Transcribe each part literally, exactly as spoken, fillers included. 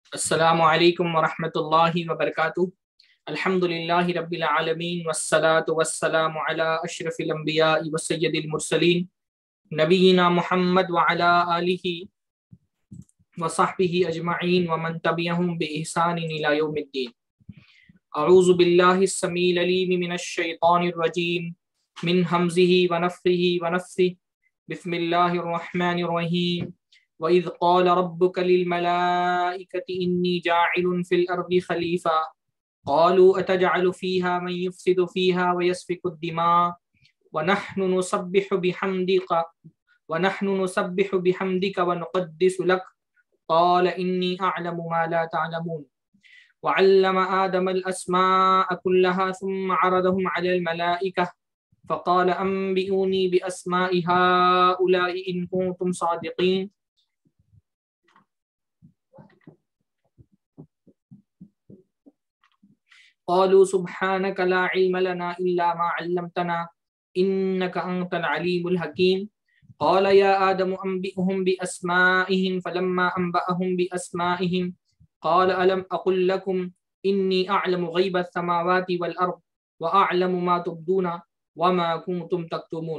السلام علیکم ورحمۃ اللہ وبرکاتہ۔ الحمد للہ رب العالمین والصلاة والسلام علی اشرف الانبیاء وسید المرسلین نبینا محمد وعلی آلہ وصحبہ اجمعین ومن تبعہم بإحسان الی یوم الدین۔ اعوذ باللہ السمیع العلیم من الشیطان الرجیم من ہمزہ ونفخہ ونفثہ، بسم اللہ الرحمن الرحیم۔ وَإِذْ قَالَ رَبُّكَ لِلْمَلَائِكَةِ إِنِّي جَاعِلٌ فِي الْأَرْضِ خَلِيفَةً قَالُوا أَتَجْعَلُ فِيهَا مَن يُفْسِدُ فِيهَا وَيَسْفِكُ الدِّمَاءَ وَنَحْنُ نُسَبِّحُ بِحَمْدِكَ وَنَحْنُ نُسَبِّحُ بِحَمْدِكَ وَنُقَدِّسُ لَكَ قَالَ إِنِّي أَعْلَمُ مَا لَا تَعْلَمُونَ وَعَلَّمَ آدَمَ الْأَسْمَاءَ كُلَّهَا ثُمَّ عَرَضَهُمْ عَلَى الْمَلَائِكَةِ فَقَالَ أَنبِئُونِي بِأَسْمَاءِ هَؤُلَاءِ إِن كُنتُمْ صَادِقِينَ۔ قالوا سبحانك لا علم لنا إلا ما علمتنا إنك أنت العليم الحكيم۔ قال يا آدم أنبئهم بأسمائهم فلما أنبأهم بأسمائهم قال ألم أقل لكم إني أعلم غيب السماوات والأرض وأعلم ما تبدون وما كنتم تكتمون۔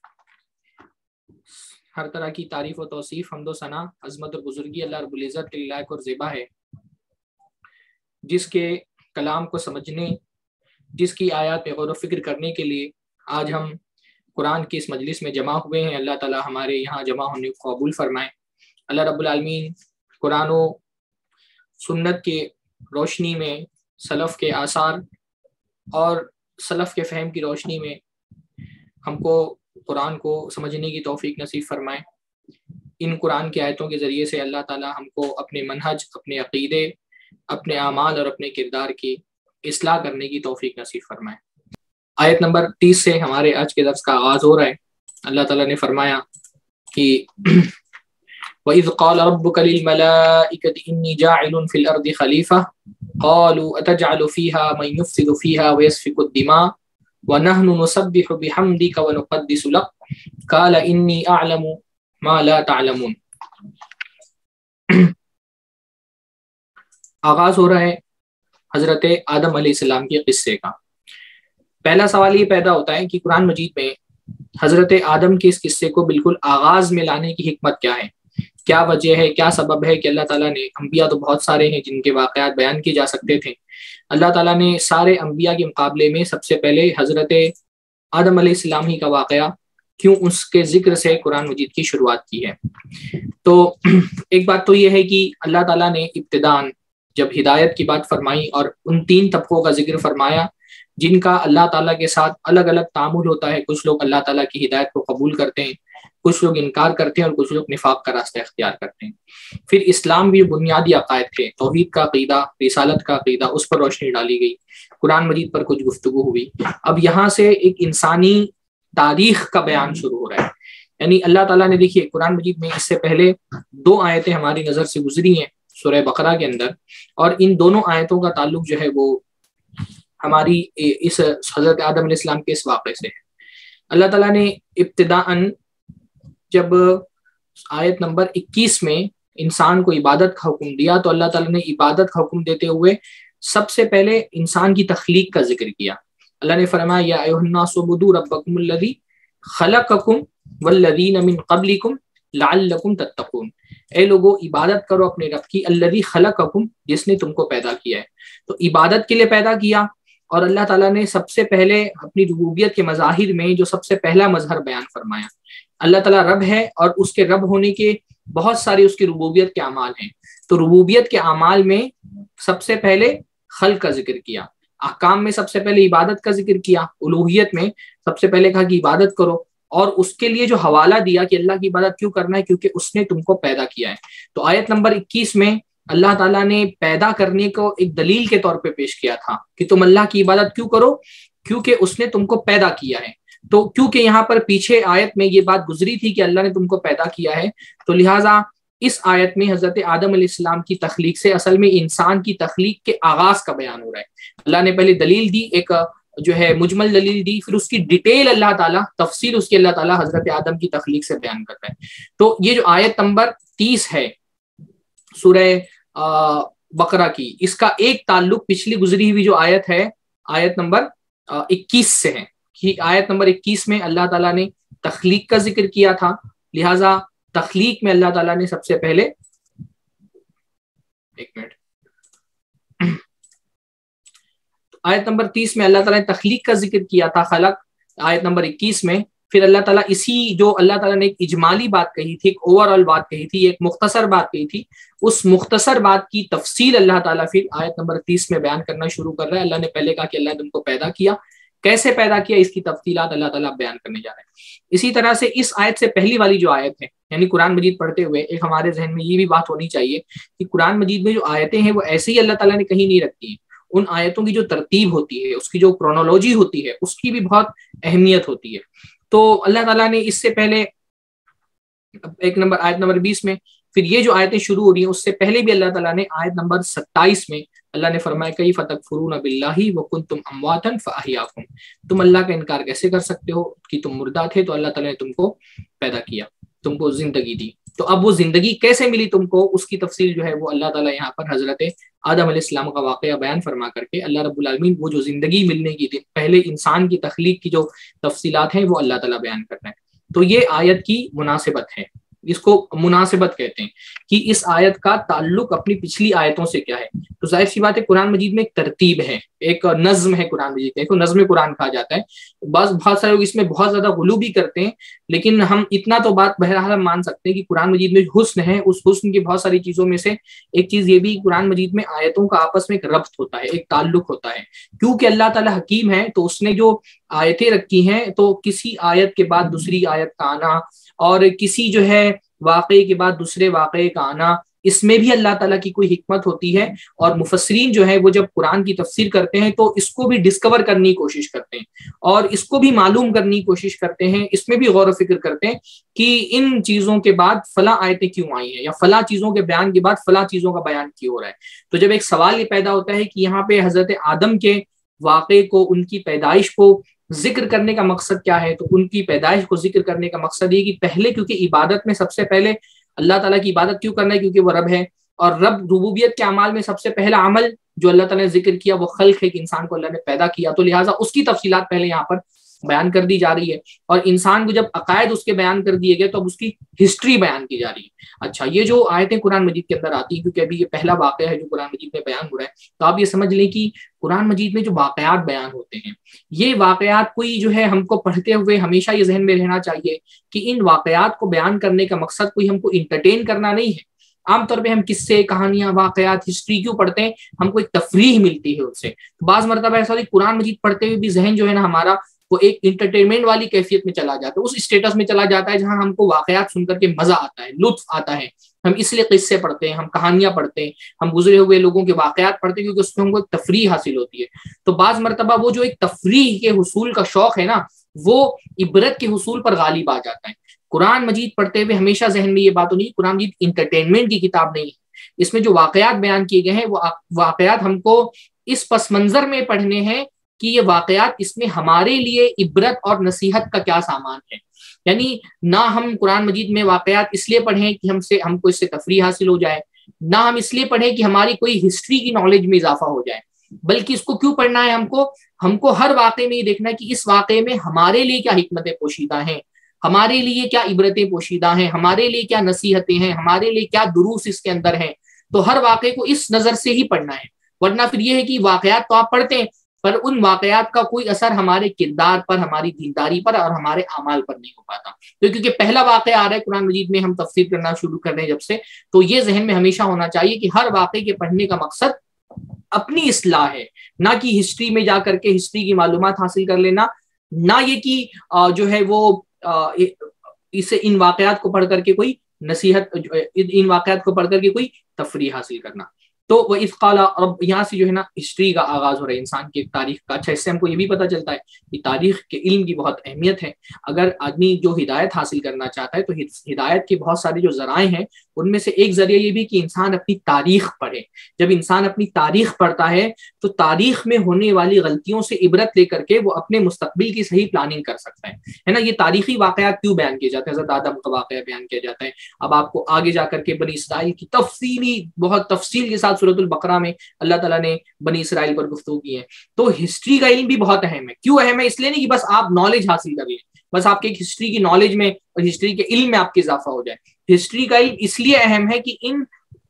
ہر طرح کی تعریف و توصیف، حمد و ثنا، عظمت اور بزرگی اللہ رب العزت کے لائق اور زیبا ہے، جس کے کلام کو سمجھنے، جس کی آیات پہ غور و فکر کرنے کے لیے آج ہم قرآن کی اس مجلس میں جمع ہوئے ہیں۔ اللہ تعالی ہمارے یہاں جمع ہونے کو قبول فرمائے۔ اللہ رب العالمین قرآن و سنت کے روشنی میں، سلف کے آثار اور سلف کے فہم کی روشنی میں ہم کو قرآن کو سمجھنے کی توفیق نصیب فرمائے۔ ان قرآن کی آیتوں کے ذریعے سے اللہ تعالی ہم کو اپنے منہج، اپنے عقیدے، اپنے اعمال اور اپنے کردار کی اصلاح کرنے کی توفیق نصیب فرمائے۔ آیت نمبر تیس سے ہمارے آج کے درس کا آغاز ہو رہا ہے۔ اللہ تعالیٰ نے فرمایا کہ وَإِذْ قَالَ رَبُّكَ لِلْمَلَائِكَةِ إِنِّي جَاعِلٌ فِي الْأَرْضِ خَلِيفَةً قَالُوا أَتَجْعَلُ فِيهَا مَن يُفْسِدُ فِيهَا وَيَسْفِكُ الدِّمَاءَ وَنَحْنُ نُسَبِّحُ بِحَمْدِكَ وَنُقَدِّسُ لَكَ قَالَ إِنِّي أَعْلَمُ مَا لَا تَعْلَمُونَ۔ آغاز ہو رہا ہے حضرت آدم علیہ السلام کے قصے کا۔ پہلا سوال یہ پیدا ہوتا ہے کہ قرآن مجید میں حضرت آدم کے اس قصے کو بالکل آغاز میں لانے کی حکمت کیا ہے، کیا وجہ ہے، کیا سبب ہے کہ اللہ تعالیٰ نے، انبیاء تو بہت سارے ہیں جن کے واقعات بیان کیے جا سکتے تھے، اللہ تعالیٰ نے سارے انبیاء کے مقابلے میں سب سے پہلے حضرت آدم علیہ السلام ہی کا واقعہ کیوں اس کے ذکر سے قرآن مجید کی شروعات کی ہے؟ تو ایک بات تو یہ ہے کہ اللہ تعالیٰ نے ابتداءً جب ہدایت کی بات فرمائی اور ان تین طبقوں کا ذکر فرمایا جن کا اللہ تعالیٰ کے ساتھ الگ الگ تعامل ہوتا ہے، کچھ لوگ اللہ تعالیٰ کی ہدایت کو قبول کرتے ہیں، کچھ لوگ انکار کرتے ہیں اور کچھ لوگ نفاق کا راستہ اختیار کرتے ہیں۔ پھر اسلام بھی بنیادی عقائد تھے، توحید کا عقیدہ، رسالت کا عقیدہ، اس پر روشنی ڈالی گئی، قرآن مجید پر کچھ گفتگو ہوئی۔ اب یہاں سے ایک انسانی تاریخ کا بیان شروع ہو رہا ہے، یعنی اللہ تعالیٰ نے، دیکھیے قرآن مجید میں اس سے پہلے دو آیتیں ہماری نظر سے گزری ہیں سورہ بقرہ کے اندر، اور ان دونوں آیتوں کا تعلق جو ہے وہ ہماری اس حضرت آدم علیہ السلام کے اس واقعے سے ہے۔ اللہ تعالیٰ نے ابتداءً جب آیت نمبر اکیس میں انسان کو عبادت کا حکم دیا تو اللہ تعالیٰ نے عبادت کا حکم دیتے ہوئے سب سے پہلے انسان کی تخلیق کا ذکر کیا۔ اللہ نے فرمایا یا ایھا الناس اعبدوا ربکم الذی خلقکم والذین من قبلکم لعلکم تتقون، اے لوگو عبادت کرو اپنے رب کی، الذی خلقکم، جس نے تم کو پیدا کیا ہے۔ تو عبادت کے لیے پیدا کیا، اور اللہ تعالیٰ نے سب سے پہلے اپنی ربوبیت کے مظاہر میں جو سب سے پہلا مظہر بیان فرمایا، اللہ تعالیٰ رب ہے اور اس کے رب ہونے کے بہت سارے اس کی ربوبیت کے اعمال ہیں۔ تو ربوبیت کے اعمال میں سب سے پہلے خلق کا ذکر کیا، احکام میں سب سے پہلے عبادت کا ذکر کیا، الوہیت میں سب سے پہلے کہا کہ عبادت کرو، اور اس کے لیے جو حوالہ دیا کہ اللہ کی عبادت کیوں کرنا ہے، کیونکہ اس نے تم کو پیدا کیا ہے۔ تو آیت نمبر اکیس میں اللہ تعالیٰ نے پیدا کرنے کو ایک دلیل کے طور پہ پیش کیا تھا کہ تم اللہ کی عبادت کیوں کرو، کیونکہ اس نے تم کو پیدا کیا ہے۔ تو کیونکہ یہاں پر پیچھے آیت میں یہ بات گزری تھی کہ اللہ نے تم کو پیدا کیا ہے، تو لہٰذا اس آیت میں حضرت آدم علیہ السلام کی تخلیق سے اصل میں انسان کی تخلیق کے آغاز کا بیان ہو رہا ہے۔ اللہ نے پہلے دلیل دی، ایک جو ہے مجمل دلیل دی، پھر اس کی ڈیٹیل اللہ تعالیٰ، تفصیل اس کی اللہ تعالیٰ حضرت آدم کی تخلیق سے بیان کرتا ہے۔ تو یہ جو آیت نمبر تیس ہے سورہ बकरा की, इसका एक ताल्लुक पिछली गुजरी हुई जो आयत है आयत नंबर इक्कीस से है कि आयत नंबर इक्कीस में अल्लाह ताला ने तख्लीक का जिक्र किया था, लिहाजा तख्लीक में अल्लाह ताला ने सबसे पहले एक मिनट आयत नंबर तीस में अल्लाह ताला ने तख्लीक का जिक्र किया था, खलक। आयत नंबर इक्कीस में फिर अल्लाह ताला इसी जो अल्लाह ताला ने एक इजमाली बात कही थी, एक ओवरऑल बात कही थी, एक मुख्तसर बात कही थी, उस मुख्तसर बात की तफसील अल्लाह ताला फिर आयत नंबर तीस में बयान करना शुरू कर रहा है। अल्लाह ने पहले कहा कि अल्लाह ने तुमको पैदा किया, कैसे पैदा किया इसकी तफसीलात अल्लाह ताला बयान करने जा रहे हैं। इसी तरह से इस आयत से पहली वाली जो आयत है, यानी कुरान मजीद पढ़ते हुए एक हमारे जहन में ये भी बात होनी चाहिए कि कुरान मजीद में जो आयतें हैं वो ऐसे ही अल्लाह ताला ने कहीं नहीं रखी हैं। उन आयतों की जो तरतीब होती है, उसकी जो क्रोनोलॉजी होती है, उसकी भी बहुत अहमियत होती है। तो अल्लाह ताला ने इससे पहले एक नंबर आयत नंबर बीस में, फिर ये जो आयतें शुरू हो रही हैं उससे पहले भी अल्लाह ताला ने आयत नंबर सत्ताईस में अल्लाह ने फरमाया कई फतकफुरून बिल्लाहि व कुंतुम अमवातन फअहयाकुम, तुम अल्लाह का इनकार कैसे कर सकते हो कि तुम मुर्दा थे तो अल्लाह ताला ने तुमको पैदा किया, तुमको जिंदगी दी। तो अब वो जिंदगी कैसे मिली तुमको, उसकी तफसील जो है वो अल्लाह ताला यहाँ पर हजरत आदम अलैहिस्सलाम का वाकया बयान फरमा करके अल्लाह रब्बुल आलमीन वो जो जिंदगी मिलने की दिन पहले इंसान की तख्लीक की जो तफसीलात हैं वो अल्लाह ताला बयान कर रहे हैं। तो ये आयत की मुनासिबत है, इसको मुनासिबत कहते हैं कि इस आयत का ताल्लुक अपनी पिछली आयतों से क्या है। तो जाहिर सी बात है कुरान मजीद में एक तरतीब है, एक नज्म है कुरान मजीद का, नज्म कुरान कहा जाता है। बस बहुत सारे लोग इसमें बहुत ज्यादा गुलू भी करते हैं, लेकिन हम इतना तो बात बहरहाल हम मान सकते हैं कि कुरान मजीद में हुस्न है, उस हुस्न की बहुत सारी चीजों में से एक चीज ये भी कुरान मजीद में आयतों का आपस में एक रब्त होता है, एक ताल्लुक होता है। क्योंकि अल्लाह ताला हकीम है तो उसने जो आयतें रखी हैं तो किसी आयत के बाद दूसरी आयत का आना और किसी जो है वाक़े के बाद दूसरे वाक़े का आना, इसमें भी अल्लाह ताला की कोई हिकमत होती है। और मुफस्सिरीन जो है वो जब कुरान की तफसीर करते हैं तो इसको भी डिस्कवर करने की कोशिश करते हैं और इसको भी मालूम करने की कोशिश करते हैं, इसमें भी गौर फिक्र करते हैं कि इन चीजों के बाद फला आयतें क्यों आई हैं या फला चीजों के बयान के बाद फला चीजों का बयान क्यों हो रहा है। तो जब एक सवाल ये पैदा होता है कि यहाँ पे हजरत आदम के वाक़े को, उनकी पैदाइश को जिक्र करने का मकसद क्या है, तो उनकी पैदाइश को जिक्र करने का मकसद ये कि पहले क्योंकि इबादत में सबसे पहले अल्लाह ताला की इबादत क्यों करना है, क्योंकि वो रब है और रब रुबूबियत के अमाल में सबसे पहला अमल जो अल्लाह ताला ने जिक्र किया वो खल्क है कि इंसान को अल्लाह ने पैदा किया। तो लिहाजा उसकी तफसीलात पहले यहाँ पर बयान कर दी जा रही है और इंसान को जब अकायद उसके बयान कर दिए गए तो अब उसकी हिस्ट्री बयान की जा रही है। अच्छा, ये जो आयतें कुरान मजीद के अंदर आती हैं, क्योंकि अभी ये पहला वाक़या है जो कुरान मजीद में बयान हो रहा है, तो आप ये समझ लें कि कुरान मजीद में जो वाक़यात बयान होते हैं ये वाक़यात कोई जो है हमको पढ़ते हुए हमेशा ये जहन में रहना चाहिए कि इन वाक़यात को बयान करने का मकसद कोई हमको इंटरटेन करना नहीं है। आमतौर पे हम किस्से, कहानियां, वाक़यात, हिस्ट्री क्यों पढ़ते हैं, हमको एक तफरीह मिलती है उससे। तो बाज़ मरतबा ऐसा होता है कुरान मजीद पढ़ते हुए भी जहन जो है ना हमारा वो एक इंटरटेनमेंट वाली कैफियत में चला जाता है, उस स्टेटस में चला जाता है जहां हमको वाक़यात सुनकर के मजा आता है, लुत्फ आता है। हम इसलिए किस्से पढ़ते हैं, हम कहानियां पढ़ते हैं, हम गुजरे हुए लोगों के वाक़यात पढ़ते हैं क्योंकि उसमें हमको एक तफरीह हासिल होती है। तो बाज़ मरतबा वो जो एक तफरीह के हुसूल का शौक है ना, वो इबरत के हुसूल पर गालिब आ जाता है। कुरान मजीद पढ़ते हुए हमेशा जहन में ये बात होनी, कुरान मजीद इंटरटेनमेंट की किताब नहीं है। इसमें जो वाक़यात बयान किए गए हैं वो वाक़यात हमको इस पस मंजर में पढ़ने हैं कि ये वाक़यात इसमें हमारे लिए इबरत और नसीहत का क्या सामान है। यानी ना हम कुरान मजीद में वाक़यात इसलिए पढ़ें कि हमसे हमको इससे तफरीह हासिल हो जाए, ना हम इसलिए पढ़ें कि हमारी कोई हिस्ट्री की नॉलेज में इजाफा हो जाए, बल्कि इसको क्यों पढ़ना है, हमको हमको हर वाक़े में ये देखना है कि इस वाक़े में हमारे लिए क्या हिकमतें पोशीदा हैं, हमारे लिए क्या इबरतें पोशीदा हैं, हमारे लिए क्या नसीहतें हैं, हमारे लिए क्या दुरूस इसके अंदर हैं। तो हर वाक़े को इस नज़र से ही पढ़ना है, वरना फिर ये है कि वाक़यात तो आप पढ़ते हैं पर उन वाक़यात का कोई असर हमारे किरदार पर, हमारी दीनदारी पर और हमारे अमाल पर नहीं हो पाता। तो क्योंकि पहला वाक़या आ रहा है कुरान मजीद में, हम तफसीर करना शुरू कर रहे हैं जब से, तो ये जहन में हमेशा होना चाहिए कि हर वाक़े के पढ़ने का मकसद अपनी इस्लाह है, ना कि हिस्ट्री में जा करके हिस्ट्री की मालूमात हासिल कर लेना, ना ये कि जो है वो इसे इन वाक़यात को पढ़ करके कोई नसीहत, इन वाक़यात को पढ़ करके कोई तफरीह हासिल करना। تو وہ اذ قال رب، یہاں سے جو ہے نا ہسٹری کا آغاز ہو رہا ہے انسان کی تاریخ کا. اچھا اس سے ہم کو یہ بھی پتہ چلتا ہے کہ تاریخ کے علم کی بہت اہمیت ہے. اگر آدمی جو ہدایت حاصل کرنا چاہتا ہے تو ہدایت کے بہت سارے جو ذرائع ہیں ان میں سے ایک ذریعہ یہ بھی کہ انسان اپنی تاریخ پڑھے. جب انسان اپنی تاریخ پڑھتا ہے تو تاریخ میں ہونے والی غلطیوں سے عبرت لے کر کے وہ اپنے مستقبل کی صحیح پلاننگ کر سکتا ہے ہے نا. یہ تاریخی واقعات کیوں بیان کیے جاتے ہیں؟ حضرت آدم کا واقعہ بیان کیا جاتا ہے. اب آپ کو آگے جا کر کے بنی اسرائیل کی تفصیلی بہت تفصیل کے ساتھ سورۃ البقرہ میں اللہ تعالیٰ نے بنی اسرائیل پر گفتگو کی ہے. تو ہسٹری کا علم بھی بہت اہم ہے. کیوں اہم ہے؟ اس لیے نہیں کہ بس آپ نالج حاصل کر لیں، بس آپ کے ہسٹری کی نالج میں اور ہسٹری کے علم میں آپ کے اضافہ ہو جائے. ہسٹری کا علم اس لیے اہم ہے کہ ان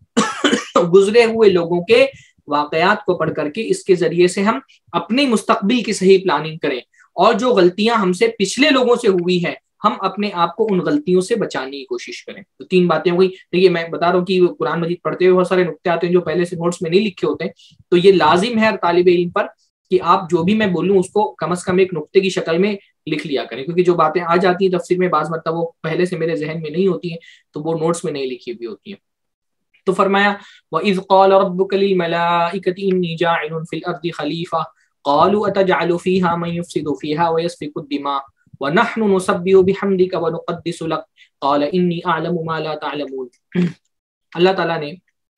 گزرے ہوئے لوگوں کے واقعات کو پڑھ کر کے اس کے ذریعے سے ہم اپنے مستقبل کی صحیح پلاننگ کریں، اور جو غلطیاں ہم سے پچھلے لوگوں سے ہوئی ہیں ہم اپنے آپ کو ان غلطیوں سے بچانے کی کوشش کریں. تو تین باتیں ہو گئی. دیکھیے میں بتا رہا ہوں کہ قرآن مجید پڑھتے ہوئے بہت سارے نقطے آتے ہیں جو پہلے سے نوٹس میں نہیں لکھے ہوتے ہیں، تو یہ لازم ہے ہر طالب علم پر کہ آپ جو بھی میں بولوں اس کو کم از کم ایک نقطے کی شکل میں لکھ لیا کریں، کیونکہ جو باتیں آ جاتی ہیں تفسیر میں بعض مرتبہ وہ پہلے سے میرے ذہن میں نہیں ہوتی ہیں تو وہ نوٹس میں نہیں لکھی ہوئی ہوتی ہیں. تو فرمایا وَإِذْ قَالَ رَبُّكَ لِلْمَلَائِكَةِ إِنِّي جَاعِلٌ فِي الْأَرْضِ خَلِيفَةً قَالُوا أَتَجْعَلُ فِيهَا مَن يُفْسِدُ فِيهَا وَيَسْفِكُ الدِّمَاءَ وَنَحْنُ نُسَبِّحُ بِحَمْدِكَ وَنُقَدِّسُ لَكَ قَالَ إِنِّي أَعْلَمُ مَا لَا تَعْلَمُونَ. اللہ تعالیٰ نے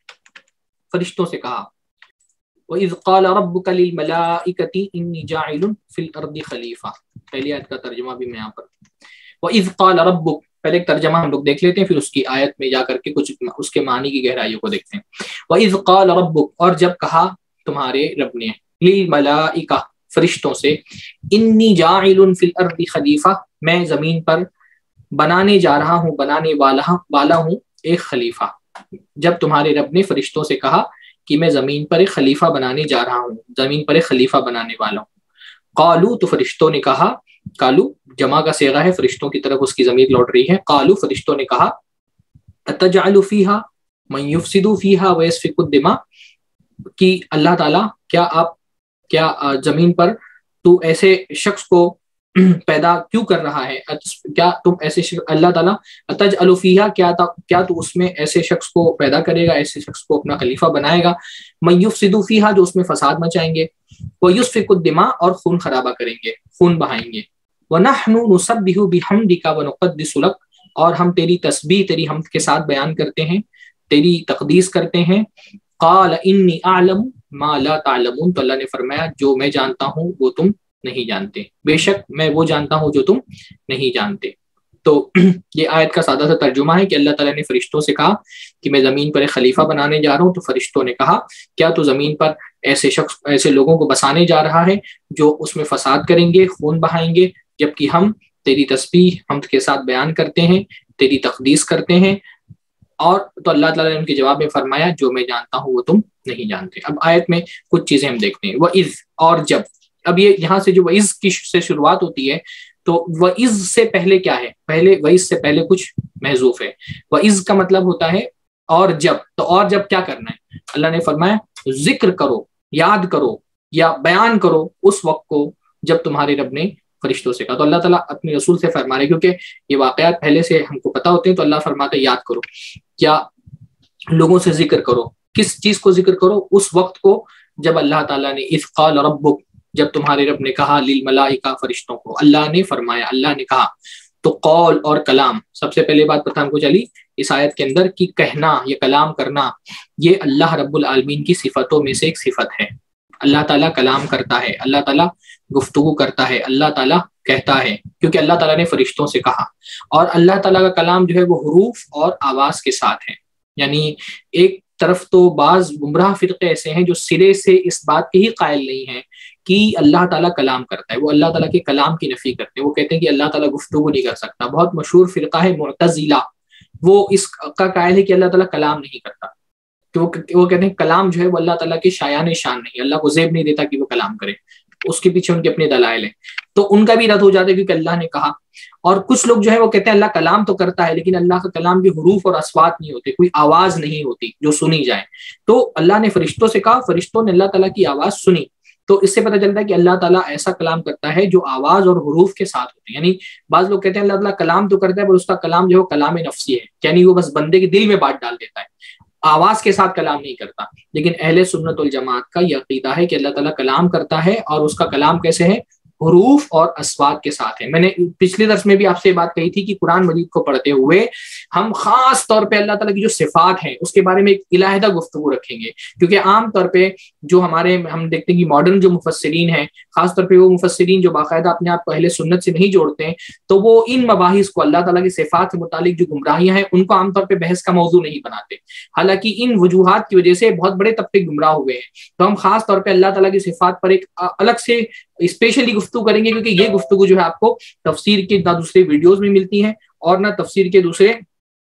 فرشتوں سے کہا وَإِذْ قَالَ رَبُّكَ لِلْمَلَائِكَةِ إِنِّي جَاعِلٌ فِي الْأَرْضِ خَلِيفَةً. پہلی آیت کا ترجمہ بھی میں یہاں پر وَإِذْ قَالَ رَبُّكَ، پہلے ایک ترجمہ ہم لوگ دیکھ لیتے ہیں پھر اس کی آیت میں جا کر کے کچھ اس کے معنی کی گہرائیوں کو دیکھتے ہیں. وَإِذْ قَالَ رَبُّكَ، اور جب کہا تمہارے رب نے، لِلْمَلَائِكَةِ فرشتوں سے، انی جاعل فی الارض خلیفہ، میں زمین پر بنانے جا رہا ہوں، بنانے والا والا ہوں ایک خلیفہ. جب تمہارے رب نے فرشتوں سے کہا کہ میں زمین پر ایک خلیفہ بنانے جا رہا ہوں، زمین پر ایک خلیفہ بنانے والا ہوں. قالو، تو فرشتوں نے کہا، قالو جمع کا صیغہ ہے، فرشتوں کی طرف اس کی ضمیر لوٹ رہی ہے. قالو فرشتوں نے کہا، اتجعل فیہا من یفسد فیہا ویسفک الدماء، کہ اللہ تعالیٰ کیا آپ کیا زمین پر تو ایسے شخص کو پیدا کیوں کر رہا ہے، کیا تم ایسے اللہ تعالیٰ اتجعل فیہا، کیا کیا تو اس میں ایسے شخص کو پیدا کرے گا، ایسے شخص کو اپنا خلیفہ بنائے گا، من یفسد فیہا جو اس میں فساد مچائیں گے، ویسفک الدماء اور خون خرابہ کریں گے، خون بہائیں گے، وَنَحْنُ نُسَبِّحُ بِحَمْدِكَ وَنُقَدِّسُ لَكَ، اور ہم تیری تسبیح تیری حمد کے ساتھ بیان کرتے ہیں، تیری تقدیس کرتے ہیں. قَالَ إِنِّي أَعْلَمُ مَا لَا تَعْلَمُونَ، تو اللہ نے فرمایا جو میں جانتا ہوں وہ تم نہیں جانتے، بے شک میں وہ جانتا ہوں جو تم نہیں جانتے. تو یہ آیت کا سادہ سا ترجمہ ہے کہ اللہ تعالیٰ نے فرشتوں سے کہا کہ میں زمین پر ایک خلیفہ بنانے جا رہا ہوں. تو فرشتوں نے کہا کیا تو زمین پر ایسے شخص ایسے لوگوں کو بسانے جا رہا ہے جو اس میں فساد کریں گے، خون بہائیں گے، جبکہ ہم تیری تسبیح حمد کے ساتھ بیان کرتے ہیں، تیری تقدیس کرتے ہیں. اور تو اللہ تعالیٰ نے ان کے جواب میں فرمایا جو میں جانتا ہوں وہ تم نہیں جانتے. اب آیت میں کچھ چیزیں ہم دیکھتے ہیں. وَإِذْ، اور جب، اب یہ یہاں سے جو وَإِذْ کی سے شروعات ہوتی ہے تو وَإِذْ سے پہلے کیا ہے؟ پہلے وَإِذْ سے پہلے کچھ محذوف ہے. وَإِذْ کا مطلب ہوتا ہے اور جب. تو اور جب کیا کرنا ہے؟ اللہ نے فرمایا ذکر کرو، یاد کرو یا بیان کرو اس وقت کو جب تمہارے رب نے فرشتوں سے کہا. تو اللہ تعالیٰ اپنے رسول سے فرما رہے کیونکہ یہ واقعات پہلے سے ہم کو پتہ ہوتے ہیں، تو اللہ فرماتا ہے یاد کرو، کیا لوگوں سے ذکر کرو. کس چیز کو ذکر کرو؟ اس وقت کو جب اللہ تعالیٰ نے اذ قال ربک، جب تمہارے رب نے کہا، للملائکہ فرشتوں کو، اللہ نے فرمایا، اللہ نے کہا. تو قول اور کلام، سب سے پہلے بات پتہ ہم کو چلی اس آیت کے اندر کہ کہنا، یہ کلام کرنا، یہ اللہ رب العالمین کی صفتوں میں سے ایک صفت ہے. اللہ تعالیٰ کلام کرتا ہے، اللہ تعالیٰ گفتگو کرتا ہے، اللہ تعالیٰ کہتا ہے، کیونکہ اللہ تعالیٰ نے فرشتوں سے کہا. اور اللہ تعالیٰ کا کلام جو ہے وہ حروف اور آواز کے ساتھ ہے. یعنی ایک طرف تو بعض گمراہ فرقے ایسے ہیں جو سرے سے اس بات کے ہی قائل نہیں ہیں کہ اللہ تعالیٰ کلام کرتا ہے، وہ اللہ تعالیٰ کے کلام کی نفی کرتے ہیں. وہ کہتے ہیں کہ اللہ تعالیٰ گفتگو نہیں کر سکتا. بہت مشہور فرقہ ہے معتزلہ، وہ اس کا قائل ہے کہ اللہ تعالیٰ کلام نہیں کرتا. تو وہ کہتے ہیں کلام جو ہے وہ اللہ تعالیٰ کی شایان شان نہیں، اللہ کو زیب نہیں دیتا کہ وہ کلام کرے. اس کے پیچھے ان کے اپنے دلائل ہیں، تو ان کا بھی رد ہو جاتا ہے کیونکہ اللہ نے کہا. اور کچھ لوگ جو ہے وہ کہتے ہیں اللہ کلام تو کرتا ہے لیکن اللہ کا کلام بھی حروف اور اصوات نہیں ہوتے، کوئی آواز نہیں ہوتی جو سنی جائے. تو اللہ نے فرشتوں سے کہا، فرشتوں نے اللہ تعالیٰ کی آواز سنی. تو اس سے پتہ چلتا ہے کہ اللہ تعالیٰ ایسا کلام کرتا ہے جو آواز اور حروف کے ساتھ ہوتے ہیں. یعنی بعض لوگ کہتے ہیں اللہ تعالیٰ کلام تو کرتا ہے پر اس کا کلام جو ہے کلام نفسی ہے، یعنی وہ بس بندے کے دل میں بات ڈال دیتا ہے. آواز کے ساتھ کلام نہیں کرتا. لیکن اہل سنت والجماعت کا یہ عقیدہ ہے کہ اللہ تعالیٰ کلام کرتا ہے اور اس کا کلام کیسے ہے؟ حروف اور اصوات کے ساتھ ہے. میں نے پچھلے درس میں بھی آپ سے یہ بات کہی تھی کہ قرآن مجید کو پڑھتے ہوئے ہم خاص طور پہ اللہ تعالیٰ کی جو صفات ہیں اس کے بارے میں ایک علیحدہ گفتگو رکھیں گے، کیونکہ عام طور پہ جو ہمارے ہم دیکھتے ہیں کہ ماڈرن جو مفسرین ہیں، خاص طور پہ وہ مفسرین جو باقاعدہ اپنے آپ کو اہل سنت سے نہیں جوڑتے ہیں، تو وہ ان مباحث کو اللہ تعالیٰ کی صفات سے متعلق جو گمراہیاں ہیں ان کو عام طور پہ بحث کا موضوع نہیں بناتے. حالانکہ ان وجوہات کی وجہ سے بہت بڑے طبقے گمراہ ہوئے ہیں. تو ہم خاص طور پہ اللہ تعالیٰ کی صفات پر ایک الگ سے اسپیشلی گفتگو کریں گے، کیونکہ یہ گفتگو جو ہے آپ کو تفسیر کے نہ دوسرے ویڈیوز میں ملتی ہیں اور نہ تفسیر کے دوسرے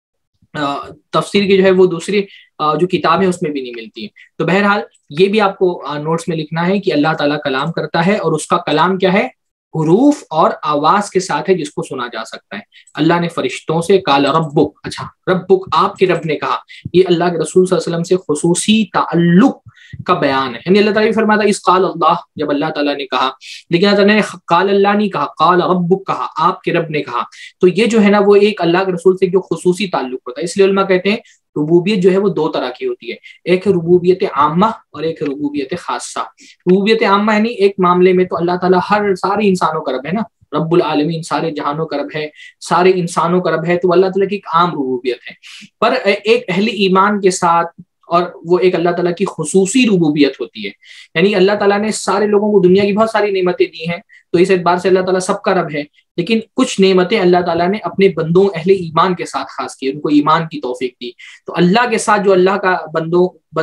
تفسیر کے جو ہے وہ دوسری جو کتابیں اس میں بھی نہیں ملتی ہیں. تو بہرحال یہ بھی آپ کو نوٹس میں لکھنا ہے کہ اللہ تعالیٰ کلام کرتا ہے اور اس کا کلام کیا ہے؟ حروف اور آواز کے ساتھ ہے جس کو سنا جا سکتا ہے. اللہ نے فرشتوں سے قال ربک، اچھا ربک آپ کے رب نے کہا، یہ اللہ کے رسول صلی اللہ علیہ وسلم سے خصوصی تعلق کا بیان ہے. یعنی اللہ تعالیٰ بھی فرماتا اس قال اللہ، جب اللہ تعالیٰ نے کہا، لیکن اللہ تعالیٰ نے قال اللہ نہیں کہا، قال ربک کہا، آپ کے رب نے کہا. تو یہ جو ہے نا وہ ایک اللہ کے رسول سے جو خصوصی تعلق ہوتا ہے. اس لیے علماء کہتے ہیں ربوبیت جو ہے وہ دو طرح کی ہوتی ہے، ایک ہے ربوبیت عامہ اور ایک ہے ربوبیت خاصہ. ربوبیت عامہ یعنی ایک معاملے میں تو اللہ تعالیٰ ہر سارے انسانوں کا رب ہے نا، رب العالمین سارے جہانوں کا رب ہے، سارے انسانوں کا رب ہے، تو اللہ تعالیٰ کی ایک عام ربوبیت ہے. پر ایک اہل ایمان کے ساتھ اور وہ ایک اللہ تعالیٰ کی خصوصی ربوبیت ہوتی ہے. یعنی اللہ تعالیٰ نے سارے لوگوں کو دنیا کی بہت ساری نعمتیں دی ہیں، تو اس اعتبار سے اللہ تعالیٰ سب کا رب ہے. لیکن کچھ نعمتیں اللہ تعالیٰ نے اپنے بندوں اہل ایمان کے ساتھ خاص کی، ان کو ایمان کی توفیق دی. تو اللہ کے ساتھ جو اللہ کا بندوں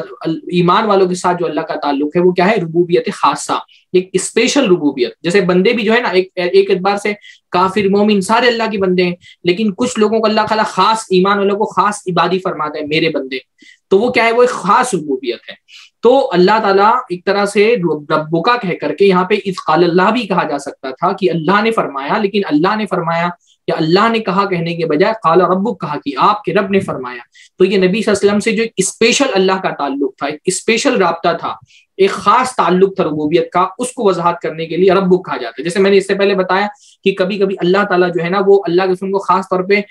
ایمان والوں کے ساتھ جو اللہ کا تعلق ہے وہ کیا ہے؟ ربوبیت خاصہ، ایک اسپیشل ربوبیت. جیسے بندے بھی جو ہے نا ایک ایک اعتبار سے کافر مومن سارے اللہ کے بندے ہیں، لیکن کچھ لوگوں کو اللہ تعالیٰ خاص ایمان والوں کو خاص عبادی فرماتا ہے، میرے بندے. تو وہ کیا ہے؟ وہ ایک خاص ربوبیت ہے. تو اللہ تعالیٰ ایک طرح سے ربکا کہہ کر کے یہاں پہ اذ قال اللہ بھی کہا جا سکتا تھا کہ اللہ نے فرمایا، لیکن اللہ نے فرمایا یا اللہ نے کہا کہنے کے بجائے قال ربک کہا کہ آپ کے رب نے فرمایا. تو یہ نبی صلی اللہ علیہ وسلم سے جو ایک اسپیشل اللہ کا تعلق تھا، ایک اسپیشل رابطہ تھا، ایک خاص تعلق تھا ربوبیت کا، اس کو وضاحت کرنے کے لیے ربک کہا جاتا ہے. جیسے میں نے اس سے پہلے بتایا کہ کبھی کبھی اللہ تعالیٰ جو ہے نا وہ اللہ کے رسول کو خاص طور پہ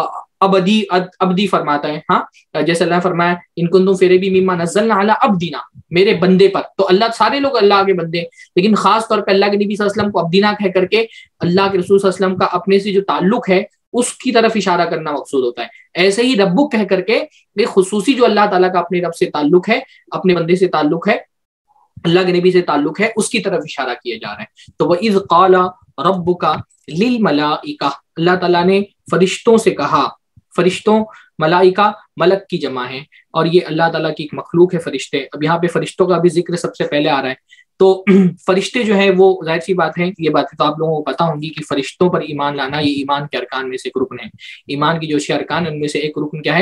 ابدی ابدی فرماتا ہے. ہاں جیسے اللہ فرمایا ان کنتم فی ریب مما نزلنا علی عبدنا، میرے بندے پر. تو اللہ سارے لوگ اللہ کے بندے، لیکن خاص طور پہ اللہ کے نبی صلی اللہ علیہ وسلم کو عبدنا کہہ کر کے اللہ کے رسول صلی اللہ علیہ وسلم کا اپنے سے جو تعلق ہے اس کی طرف اشارہ کرنا مقصود ہوتا ہے. ایسے ہی ربک کہہ کر کے ایک خصوصی جو اللہ تعالیٰ کا اپنے رب سے تعلق ہے، اپنے بندے سے تعلق ہے، اللہ کے نبی سے تعلق ہے، اس کی طرف اشارہ کیا جا رہا ہے. تو وَإِذْ قَالَ رَبُّكَ لِلْمَلَائِكَةِ، اللہ تعالیٰ نے فرشتوں سے کہا. فرشتوں ملائکہ ملک کی جمع ہے اور یہ اللہ تعالیٰ کی ایک مخلوق ہے فرشتے. اب یہاں پہ فرشتوں کا بھی ذکر سب سے پہلے آ رہا ہے. تو فرشتے جو ہیں وہ ظاہر سی بات ہے، یہ باتیں تو آپ لوگوں کو پتہ ہوں گی کہ فرشتوں پر ایمان لانا یہ ایمان کے ارکان میں سے ایک رکن ہے. ایمان کی جو چھ ارکان ہیں ان میں سے ایک رکن کیا ہے؟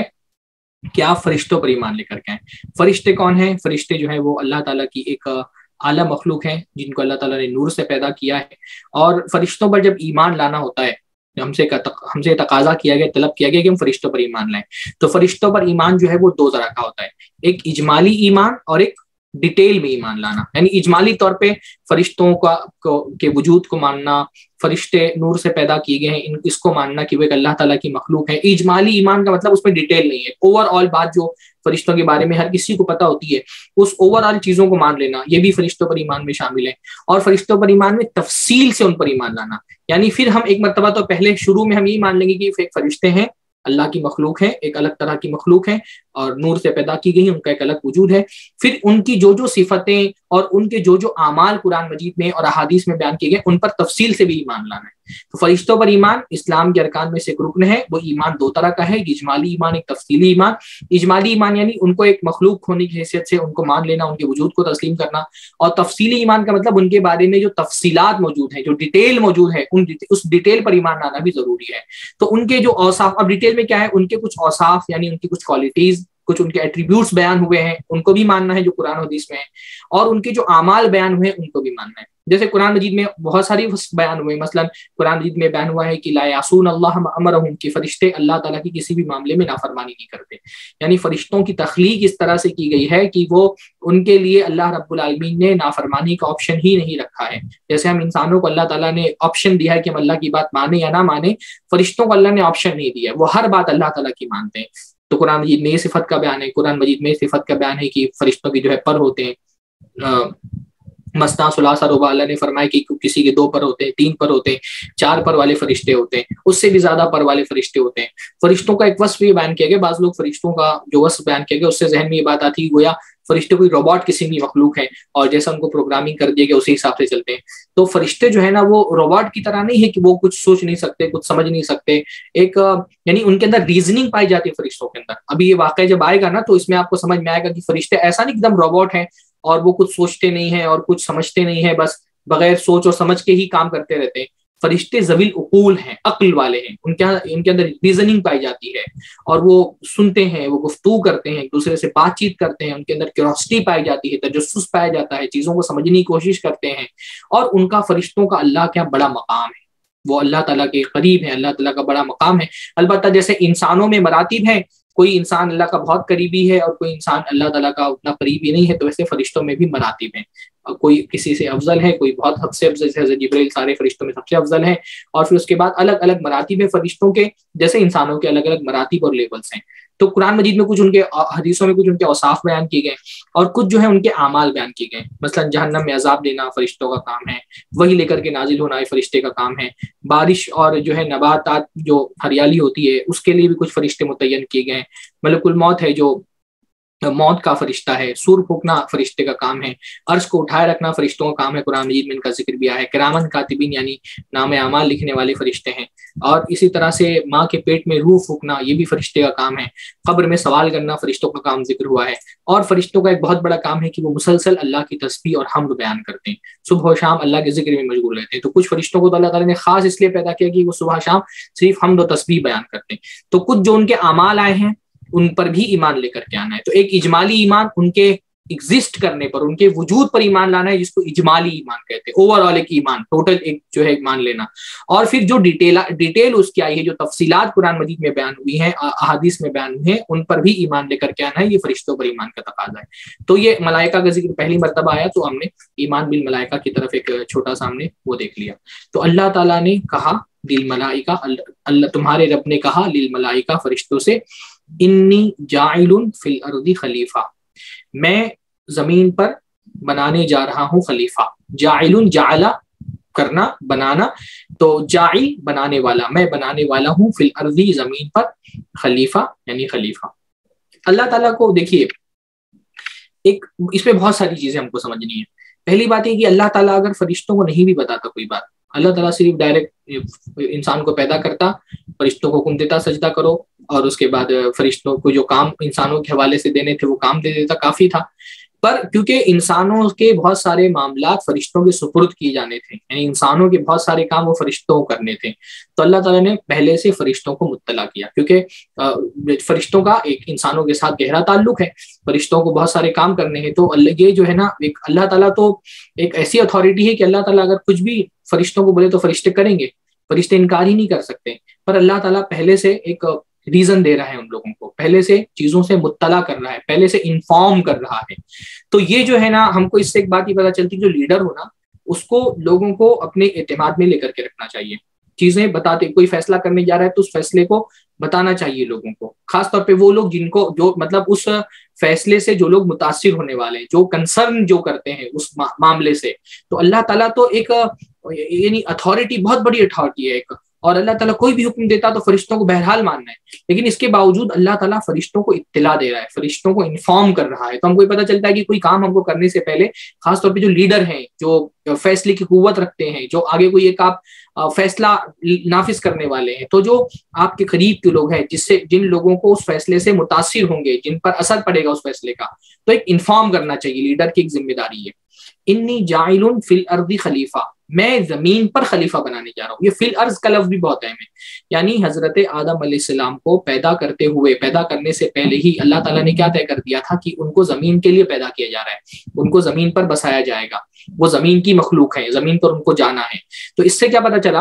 کہ آپ فرشتوں پر ایمان لے کر کے آئیں. فرشتے کون ہیں؟ فرشتے جو ہیں وہ اللہ تعالیٰ کی ایک اعلیٰ مخلوق ہیں جن کو اللہ تعالیٰ نے نور سے پیدا کیا ہے. اور فرشتوں پر جب ایمان لانا ہوتا ہے، ہم سے ہم سے تقاضا کیا گیا، طلب کیا گیا کہ ہم فرشتوں پر ایمان لائیں. تو فرشتوں پر ایمان جو ہے وہ دو طرح کا ہوتا ہے، ایک اجمالی ایمان اور ایک ڈیٹیل میں ایمان لانا. یعنی اجمالی طور پہ فرشتوں کا کے وجود کو ماننا، فرشتے نور سے پیدا کیے گئے ہیں، ان اس کو ماننا کہ وہ ایک اللہ تعالیٰ کی مخلوق ہے. اجمالی ایمان کا مطلب اس میں ڈیٹیل نہیں ہے، اوور آل بات جو فرشتوں کے بارے میں ہر کسی کو پتہ ہوتی ہے اس اوور آل چیزوں کو مان لینا، یہ بھی فرشتوں پر ایمان میں شامل ہے. اور فرشتوں پر ایمان میں تفصیل سے ان پر ایمان لانا، یعنی پھر ہم ایک مرتبہ تو پہلے شروع میں ہم یہ مان لیں گے کہ ایک فرشتے ہیں، اللہ کی مخلوق ہے، ایک الگ طرح کی مخلوق ہے اور نور سے پیدا کی گئی، ان کا ایک الگ وجود ہے. پھر ان کی جو جو صفتیں اور ان کے جو جو اعمال قرآن مجید میں اور احادیث میں بیان کیے گئے ان پر تفصیل سے بھی ایمان لانا ہے. تو فرشتوں پر ایمان اسلام کے ارکان میں سے ایک رکن ہے. وہ ایمان دو طرح کا ہے، اجمالی ایمان، ایک تفصیلی ایمان. اجمالی ایمان یعنی ان کو ایک مخلوق ہونے کی حیثیت سے ان کو مان لینا، ان کے وجود کو تسلیم کرنا. اور تفصیلی ایمان کا مطلب ان کے بارے میں جو تفصیلات موجود ہیں، جو ڈیٹیل موجود ہے، ان اس ڈیٹیل پر ایمان لانا بھی ضروری ہے. تو ان کے جو اوصاف، اب ڈیٹیل میں کیا ہے، ان کے کچھ اوصاف یعنی ان کی کچھ کوالٹیز، کچھ ان کے ایٹریبیوٹس بیان ہوئے ہیں، ان کو بھی ماننا ہے جو قرآن حدیث میں ہیں. اور ان کے جو اعمال بیان ہوئے ہیں ان کو بھی ماننا ہے. جیسے قرآن مجید میں بہت ساری بیان ہوئے، مثلا قرآن مجید میں بیان ہوا ہے کہ لا یعصون اللہ ما امرہم، کہ فرشتے اللہ تعالیٰ کی کسی بھی معاملے میں نافرمانی نہیں کرتے. یعنی فرشتوں کی تخلیق اس طرح سے کی گئی ہے کہ وہ ان کے لیے اللہ رب العالمین نے نافرمانی کا آپشن ہی نہیں رکھا ہے. جیسے ہم انسانوں کو اللہ تعالیٰ نے آپشن دیا ہے کہ ہم اللہ کی بات مانیں یا نہ مانیں، فرشتوں کو اللہ نے آپشن نہیں دیا ہے، وہ ہر بات اللہ تعالیٰ کی مانتے ہیں. تو قرآن مجید میں یہ صفت کا بیان ہے، قرآن مجید میں صفت کا بیان ہے کہ فرشتوں کی جو ہے پر ہوتے ہیں، مسنا ثلاثہ رباع، اللہ نے فرمایا کہ کسی کے دو پر ہوتے ہیں، تین پر ہوتے ہیں، چار پر والے فرشتے ہوتے ہیں، اس سے بھی زیادہ پر والے فرشتے ہوتے ہیں۔ فرشتوں کا ایک وصف یہ بیان کیا گیا، بعض لوگ فرشتوں کا جو وصف بیان کیا گیا اس سے ذہن میں یہ بات آتی ہے گویا فرشتے کوئی روبوٹ قسم کی مخلوق ہے اور جیسا ان کو پروگرامنگ کر دیا گیا اسی حساب سے چلتے ہیں۔ تو فرشتے جو ہے نا وہ روبوٹ کی طرح نہیں ہے کہ وہ کچھ سوچ نہیں سکتے، کچھ سمجھ نہیں سکتے، ایک یعنی ان کے اندر ریزننگ پائی جاتی ہے فرشتوں کے اندر۔ ابھی یہ واقعہ جب آئے گا نا تو اس میں آپ کو سمجھ میں آئے گا کہ فرشتے ایسا نہیں ایک دم روبوٹ ہیں اور وہ کچھ سوچتے نہیں ہیں اور کچھ سمجھتے نہیں ہیں، بس بغیر سوچ اور سمجھ کے ہی کام کرتے رہتے ہیں۔ فرشتے ذوی العقول ہیں، عقل والے ہیں، ان کے ان کے اندر ریزننگ پائی جاتی ہے اور وہ سنتے ہیں، وہ گفتگو کرتے ہیں، ایک دوسرے سے بات چیت کرتے ہیں، ان کے اندر کیوریوسٹی پائی جاتی ہے، تجسس پایا جاتا ہے، چیزوں کو سمجھنے کی کوشش کرتے ہیں، اور ان کا فرشتوں کا اللہ کا بڑا مقام ہے، وہ اللہ تعالیٰ کے قریب ہے، اللہ تعالیٰ کا بڑا مقام ہے۔ البتہ جیسے انسانوں میں مراتب ہیں، کوئی انسان اللہ کا بہت قریبی ہے اور کوئی انسان اللہ تعالیٰ کا اتنا قریبی نہیں ہے، تو ویسے فرشتوں میں بھی مراتب ہیں، کوئی کسی سے افضل ہے، کوئی بہت حد سے افضل ہے، جبرائیل سارے فرشتوں میں سب سے افضل ہیں، اور پھر اس کے بعد الگ الگ مراتب ہیں فرشتوں کے، جیسے انسانوں کے الگ الگ مراتب اور لیولز ہیں۔ تو قرآن مجید میں کچھ ان کے حدیثوں میں کچھ ان کے اوصاف بیان کیے گئے اور کچھ جو ہے ان کے اعمال بیان کیے گئے، مثلا جہنم میں عذاب دینا فرشتوں کا کام ہے، وہی لے کر کے نازل ہونا فرشتے کا کام ہے، بارش اور جو ہے نباتات جو ہریالی ہوتی ہے اس کے لیے بھی کچھ فرشتے متعین کیے گئے ہیں، ملک الموت ہے جو موت کا فرشتہ ہے، سور پھونکنا فرشتے کا کام ہے، عرش کو اٹھائے رکھنا فرشتوں کا کام ہے، قرآن مجید میں ان کا ذکر بھی آیا ہے، کرامن کاتبین یعنی نام اعمال لکھنے والے فرشتے ہیں، اور اسی طرح سے ماں کے پیٹ میں روح پھونکنا یہ بھی فرشتے کا کام ہے، قبر میں سوال کرنا فرشتوں کا کام ذکر ہوا ہے، اور فرشتوں کا ایک بہت بڑا کام ہے کہ وہ مسلسل اللہ کی تسبیح اور حمد بیان کرتے ہیں، صبح و شام اللہ کے ذکر میں مشغول رہتے ہیں۔ تو کچھ فرشتوں کو تو اللہ تعالیٰ نے خاص اس لیے پیدا کیا کہ وہ صبح شام صرف حمد و تسبیح بیان کرتے ہیں۔ تو کچھ جو ان کے اعمال آئے ہیں ان پر بھی ایمان لے کر کے آنا ہے، تو ایک اجمالی ایمان ان کے ایگزسٹ کرنے پر، ان کے وجود پر ایمان لانا ہے، جس کو اجمالی ایمان کہتے ہیں، اوور آل ایک ایمان، ٹوٹل ایک جو ہے ایمان لینا، اور پھر جو ڈیٹیل ڈیٹیل اس کی آئی ہے، جو تفصیلات قرآن مجید میں بیان ہوئی ہیں، احادیث میں بیان ہوئی ہیں، ان پر بھی ایمان لے کر کے آنا ہے، یہ فرشتوں پر ایمان کا تقاضا ہے۔ تو یہ ملائکہ کا ذکر پہلی مرتبہ آیا تو ہم نے ایمان بالملائکہ کی طرف ایک چھوٹا سا ہم نے وہ دیکھ لیا۔ تو اللہ تعالیٰ نے کہا للملائکہ، اللہ تمہارے رب نے کہا للملائکہ فرشتوں سے، انی جاعل فی الارض خلیفہ، میں زمین پر بنانے جا رہا ہوں خلیفہ، جاعل جعل کرنا بنانا، تو جاعل بنانے والا، میں بنانے والا ہوں فی الارض زمین پر خلیفہ یعنی خلیفہ۔ اللہ تعالیٰ کو دیکھیے ایک اس میں بہت ساری چیزیں ہم کو سمجھنی ہے۔ پہلی بات یہ کہ اللہ تعالیٰ اگر فرشتوں کو نہیں بھی بتاتا کوئی بات، اللہ تعالیٰ صرف ڈائریکٹ انسان کو پیدا کرتا، فرشتوں کو حکم دیتا سجدہ کرو، اور اس کے بعد فرشتوں کو جو کام انسانوں کے حوالے سے دینے تھے وہ کام دے دیتا، کافی تھا۔ پر کیونکہ انسانوں کے بہت سارے معاملات فرشتوں کے سپرد کیے جانے تھے، یعنی انسانوں کے بہت سارے کام وہ فرشتوں کو کرنے تھے، تو اللہ تعالیٰ نے پہلے سے فرشتوں کو مطلع کیا، کیونکہ فرشتوں کا ایک انسانوں کے ساتھ گہرا تعلق ہے، فرشتوں کو بہت سارے کام کرنے ہیں، تو اللہ یہ جو ہے نا ایک اللہ تعالیٰ تو ایک ایسی اتھارٹی ہے کہ اللہ تعالیٰ اگر کچھ بھی فرشتوں کو بولے تو فرشتے کریں گے، فرشتے انکار ہی نہیں کر سکتے، پر اللہ تعالیٰ پہلے سے ایک ریزن دے رہا ہے ان لوگوں کو، پہلے سے چیزوں سے مطلع کر رہا ہے، پہلے سے انفارم کر رہا ہے۔ تو یہ جو ہے نا ہم کو اس سے ایک بات ہی پتہ چلتی ہے، جو لیڈر ہو نا اس کو لوگوں کو اپنے اعتماد میں لے کر کے رکھنا چاہیے، چیزیں بتاتے، کوئی فیصلہ کرنے جا رہا ہے تو اس فیصلے کو بتانا چاہیے لوگوں کو، خاص طور پہ وہ لوگ جن کو جو مطلب اس فیصلے سے جو لوگ متاثر ہونے والے ہیں، جو کنسرن جو کرتے ہیں اس معاملے سے، تو اللہ تعالیٰ تو ایک یعنی اتھارٹی، بہت بڑی اتھارٹی ہے ایک، اور اللہ تعالیٰ کوئی بھی حکم دیتا تو فرشتوں کو بہرحال ماننا ہے، لیکن اس کے باوجود اللہ تعالیٰ فرشتوں کو اطلاع دے رہا ہے، فرشتوں کو انفارم کر رہا ہے، تو ہم کو پتہ چلتا ہے کہ کوئی کام ہم کو کرنے سے پہلے، خاص طور پہ جو لیڈر ہیں، جو فیصلے کی قوت رکھتے ہیں، جو آگے کوئی ایک آپ فیصلہ نافذ کرنے والے ہیں، تو جو آپ کے قریب کے لوگ ہیں، جس سے جن لوگوں کو اس فیصلے سے متاثر ہوں گے، جن پر اثر پڑے گا اس فیصلے کا، تو ایک انفارم کرنا چاہیے، لیڈر کی ایک ذمہ داری ہے۔ انی جاعل فی الارض خلیفہ، میں زمین پر خلیفہ بنانے جا رہا ہوں۔ یہ فی الارض کا لفظ بھی بہت اہم ہے، یعنی حضرت آدم علیہ السلام کو پیدا کرتے ہوئے، پیدا کرنے سے پہلے ہی اللہ تعالیٰ نے کیا طے کر دیا تھا کہ ان کو زمین کے لیے پیدا کیا جا رہا ہے، ان کو زمین پر بسایا جائے گا، وہ زمین کی مخلوق ہے، زمین پر ان کو جانا ہے۔ تو اس سے کیا پتہ چلا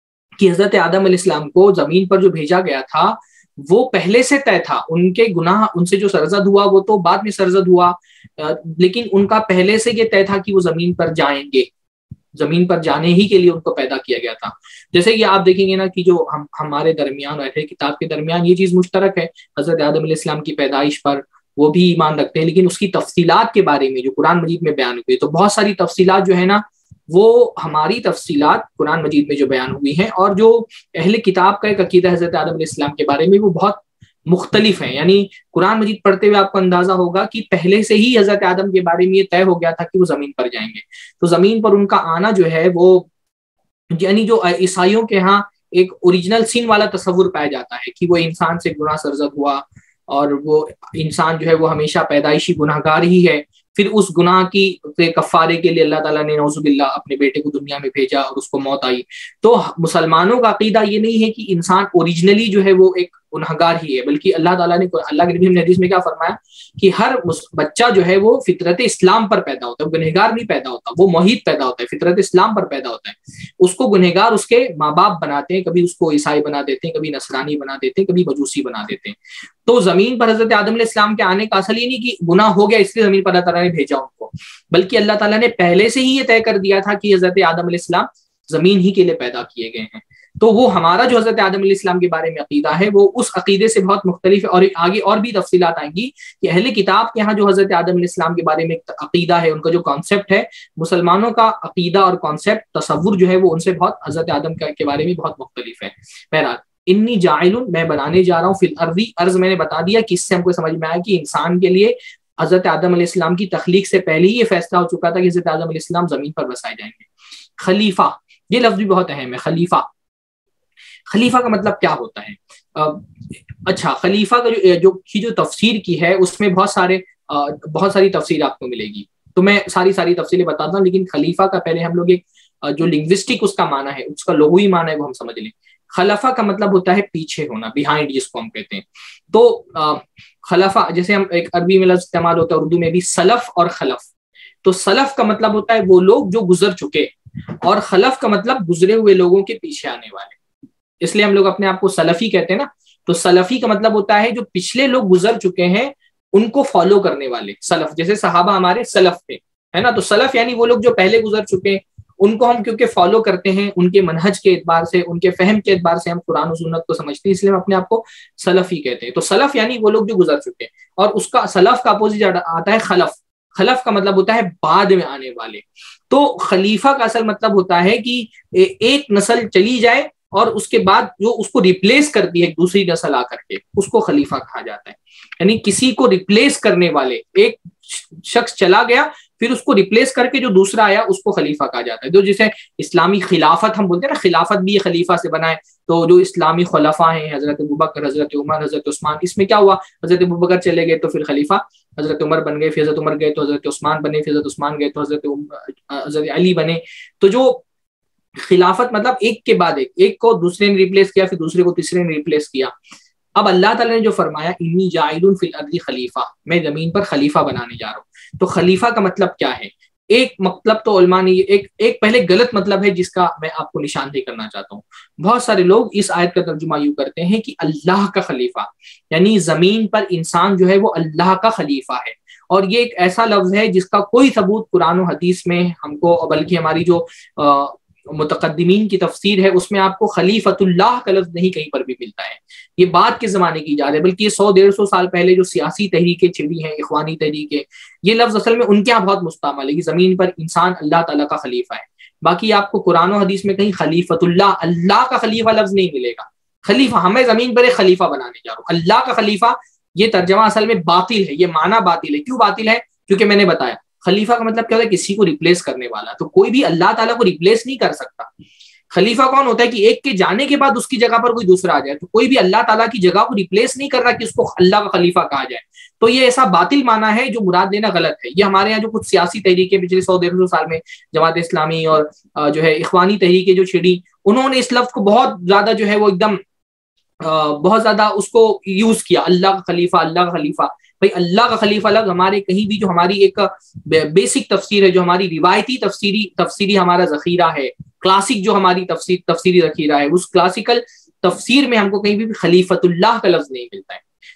کہ حضرت آدم علیہ السلام کو زمین پر جو بھیجا گیا تھا وہ پہلے سے طے تھا، ان کے گناہ ان سے جو سرزد ہوا وہ تو بعد میں سرزد ہوا، لیکن ان کا پہلے سے یہ طے تھا کہ وہ زمین پر جائیں گے، زمین پر جانے ہی کے لیے ان کو پیدا کیا گیا تھا. جیسے کہ آپ دیکھیں گے نا کہ جو ہم ہمارے درمیان اہل کتاب کے درمیان یہ چیز مشترک ہے حضرت آدم علیہ السلام کی پیدائش پر وہ بھی ایمان رکھتے ہیں، لیکن اس کی تفصیلات کے بارے میں جو قرآن مجید میں بیان ہوئی تو بہت ساری تفصیلات جو ہے نا وہ ہماری تفصیلات قرآن مجید میں جو بیان ہوئی ہیں، اور جو اہل کتاب کا ایک عقیدہ حضرت آدم علیہ السلام کے بارے میں وہ بہت مختلف ہیں. یعنی قرآن مجید پڑھتے ہوئے آپ کو اندازہ ہوگا کہ پہلے سے ہی حضرت آدم کے بارے میں یہ طے ہو گیا تھا کہ وہ زمین پر جائیں گے. تو زمین پر ان کا آنا جو ہے وہ یعنی جو عیسائیوں کے ہاں ایک اوریجنل سین والا تصور پایا جاتا ہے کہ وہ انسان سے گناہ سرزد ہوا اور وہ انسان جو ہے وہ ہمیشہ پیدائشی گناہ گار ہی ہے، پھر اس گناہ کی کفارے کے لیے اللہ تعالیٰ نے نعوذ باللہ اپنے بیٹے کو دنیا میں بھیجا اور اس کو موت آئی. تو مسلمانوں کا عقیدہ یہ نہیں ہے کہ انسان اوریجنلی جو ہے وہ ایک گنہگار ہی ہے، بلکہ اللہ تعالیٰ نے اللہ کے نبی نے حدیث میں کیا فرمایا کہ ہر بچہ جو ہے وہ فطرت اسلام پر پیدا ہوتا ہے، وہ گنہگار نہیں پیدا ہوتا، وہ موحد پیدا ہوتا ہے، فطرت اسلام پر پیدا ہوتا ہے. اس کو گنہگار اس کے ماں باپ بناتے ہیں، کبھی اس کو عیسائی بنا دیتے ہیں، کبھی نصرانی بنا دیتے ہیں، کبھی مجوسی بنا دیتے ہیں. تو زمین پر حضرت آدم علیہ السلام کے آنے کا اصل یہ نہیں کہ گناہ ہو گیا اس لیے زمین پر اللہ تعالیٰ نے بھیجا ان کو، بلکہ اللہ تعالیٰ نے پہلے سے ہی یہ طے کر دیا تھا کہ حضرت آدم علیہ السلام زمین ہی کے لیے پیدا کیے گئے ہیں. تو وہ ہمارا جو حضرت آدم علیہ السلام کے بارے میں عقیدہ ہے وہ اس عقیدے سے بہت مختلف ہے، اور آگے اور بھی تفصیلات آئیں گی کہ اہل کتاب کے ہاں جو حضرت آدم علیہ السلام کے بارے میں عقیدہ ہے، ان کا جو کانسیپٹ ہے، مسلمانوں کا عقیدہ اور کانسیپٹ تصور جو ہے وہ ان سے بہت حضرت آدم کے بارے میں بہت مختلف ہے. بہرحال انی جاعل، میں بنانے جا رہا ہوں، فی الارض، ارض میں نے بتا دیا کہ اس سے ہم کو سمجھ میں آیا کہ انسان کے لیے حضرت آدم علیہ السلام کی تخلیق سے پہلے ہی یہ فیصلہ ہو چکا تھا کہ حضرت آدم علیہ السلام زمین پر بسائے جائیں گے. خلیفہ، یہ لفظ بھی بہت اہم ہے. خلیفہ خلیفہ کا مطلب کیا ہوتا ہے؟ اچھا، خلیفہ کا جو جو کی جو تفسیر کی ہے اس میں بہت سارے بہت ساری تفسیر آپ کو ملے گی، تو میں ساری ساری تفصیلیں بتاتا ہوں، لیکن خلیفہ کا پہلے ہم لوگ ایک جو لنگوسٹک اس کا معنی ہے، اس کا لغوی معنی ہے وہ ہم سمجھ لیں. خلفہ کا مطلب ہوتا ہے پیچھے ہونا، بیہائنڈ جس کو ہم کہتے ہیں. تو خلفہ جیسے ہم ایک عربی میں لفظ استعمال ہوتا ہے، اردو میں بھی سلف اور خلف. تو سلف کا مطلب ہوتا ہے وہ لوگ جو گزر چکے، اور خلف کا مطلب گزرے ہوئے لوگوں کے پیچھے آنے والے، اس لیے ہم لوگ اپنے آپ کو سلفی کہتے ہیں نا. تو سلفی کا مطلب ہوتا ہے جو پچھلے لوگ گزر چکے ہیں ان کو فالو کرنے والے. سلف جیسے صحابہ ہمارے سلف تھے، ہے نا. تو سلف یعنی وہ لوگ جو پہلے گزر چکے ہیں، ان کو ہم کیونکہ فالو کرتے ہیں، ان کے منہج کے اعتبار سے، ان کے فہم کے اعتبار سے ہم قرآن و سنت کو سمجھتے ہیں، اس لیے ہم اپنے آپ کو سلفی کہتے ہیں. تو سلف یعنی وہ لوگ جو گزر چکے ہیں، اور اس کا سلف کا اپوزٹ آتا ہے خلف. خلف کا مطلب ہوتا ہے بعد میں آنے والے. تو خلیفہ کا اصل مطلب ہوتا ہے کہ ایک نسل چلی جائے اور اس کے بعد جو اس کو ریپلیس کرتی ہے دوسری نسل آ کر کے، اس کو خلیفہ کہا جاتا ہے. یعنی کسی کو ریپلیس کرنے والے، ایک شخص چلا گیا پھر اس کو ریپلیس کر کے جو دوسرا آیا اس کو خلیفہ کہا جاتا ہے. جو جسے اسلامی خلافت ہم بولتے ہیں نا، خلافت بھی یہ خلیفہ سے بنا ہے. تو جو اسلامی خلفاء ہیں، حضرت ابوبکر، حضرت عمر، حضرت عثمان، اس میں کیا ہوا؟ حضرت ابوبکر چلے گئے تو پھر خلیفہ حضرت عمر بن گئے، پھر حضرت عمر گئے تو حضرت عثمان بنے، پھر حضرت عثمان گئے تو حضرت حضرت علی بنے. تو جو خلافت مطلب ایک کے بعد ایک، ایک کو دوسرے نے ریپلیس کیا، پھر دوسرے کو تیسرے نے ریپلیس کیا. اب اللہ تعالیٰ نے جو فرمایا انی جاعل فی الارض خلیفہ، میں زمین پر خلیفہ بنانے جا رہا ہوں. تو خلیفہ کا مطلب کیا ہے؟ ایک مطلب تو علماء نے ایک ایک پہلے غلط مطلب ہے جس کا میں آپ کو نشاندہی کرنا چاہتا ہوں. بہت سارے لوگ اس آیت کا ترجمہ یوں کرتے ہیں کہ اللہ کا خلیفہ، یعنی زمین پر انسان جو ہے وہ اللہ کا خلیفہ ہے. اور یہ ایک ایسا لفظ ہے جس کا کوئی ثبوت قرآن و حدیث میں ہم کو، بلکہ ہماری جو متقدمین کی تفسیر ہے اس میں آپ کو خلیفۃ اللہ کا لفظ نہیں کہیں پر بھی ملتا ہے. یہ بعد کے زمانے کی ایجاد ہے، بلکہ یہ سو ڈیڑھ سو سال پہلے جو سیاسی تحریکیں چھڑی ہیں، اخوانی تحریکیں، یہ لفظ اصل میں ان کے یہاں بہت مستعمل ہے کہ زمین پر انسان اللہ تعالیٰ کا خلیفہ ہے. باقی آپ کو قرآن و حدیث میں کہیں خلیفۃ اللہ، اللہ کا خلیفہ لفظ نہیں ملے گا. خلیفہ، ہمیں زمین پر ایک خلیفہ بنانے جا رہا ہوں، اللہ کا خلیفہ، یہ ترجمہ اصل میں باطل ہے، یہ معنی باطل ہے. کیوں باطل ہے؟ کیونکہ میں نے بتایا خلیفہ کا مطلب کیا ہوتا ہے؟ کسی کو ریپلیس کرنے والا. تو کوئی بھی اللہ تعالیٰ کو ریپلیس نہیں کر سکتا. خلیفہ کون ہوتا ہے؟ کہ ایک کے جانے کے بعد اس کی جگہ پر کوئی دوسرا آ جائے. تو کوئی بھی اللہ تعالیٰ کی جگہ کو ریپلیس نہیں کر رہا کہ اس کو اللہ کا خلیفہ کہا جائے. تو یہ ایسا باطل معنی ہے جو مراد لینا غلط ہے. یہ ہمارے یہاں جو کچھ سیاسی تحریکیں پچھلے سو ڈیڑھ سو سال میں جماعت اسلامی اور جو ہے اخوانی تحریکیں جو چھڑی، انہوں نے اس لفظ کو بہت زیادہ جو ہے وہ ایک دم بہت زیادہ اس کو یوز کیا، اللہ کا خلیفہ، اللہ کا خلیفہ. بھائی اللہ کا خلیفہ لفظ ہمارے کہیں بھی جو ہماری ایک بیسک تفسیر ہے، جو ہماری روایتی تفسیری تفسیری ہمارا ذخیرہ ہے، کلاسک جو ہماری تفسیر تفسیری ذخیرہ ہے، اس کلاسیکل تفسیر میں ہم کو کہیں بھی خلیفۃ اللہ کا لفظ نہیں ملتا ہے.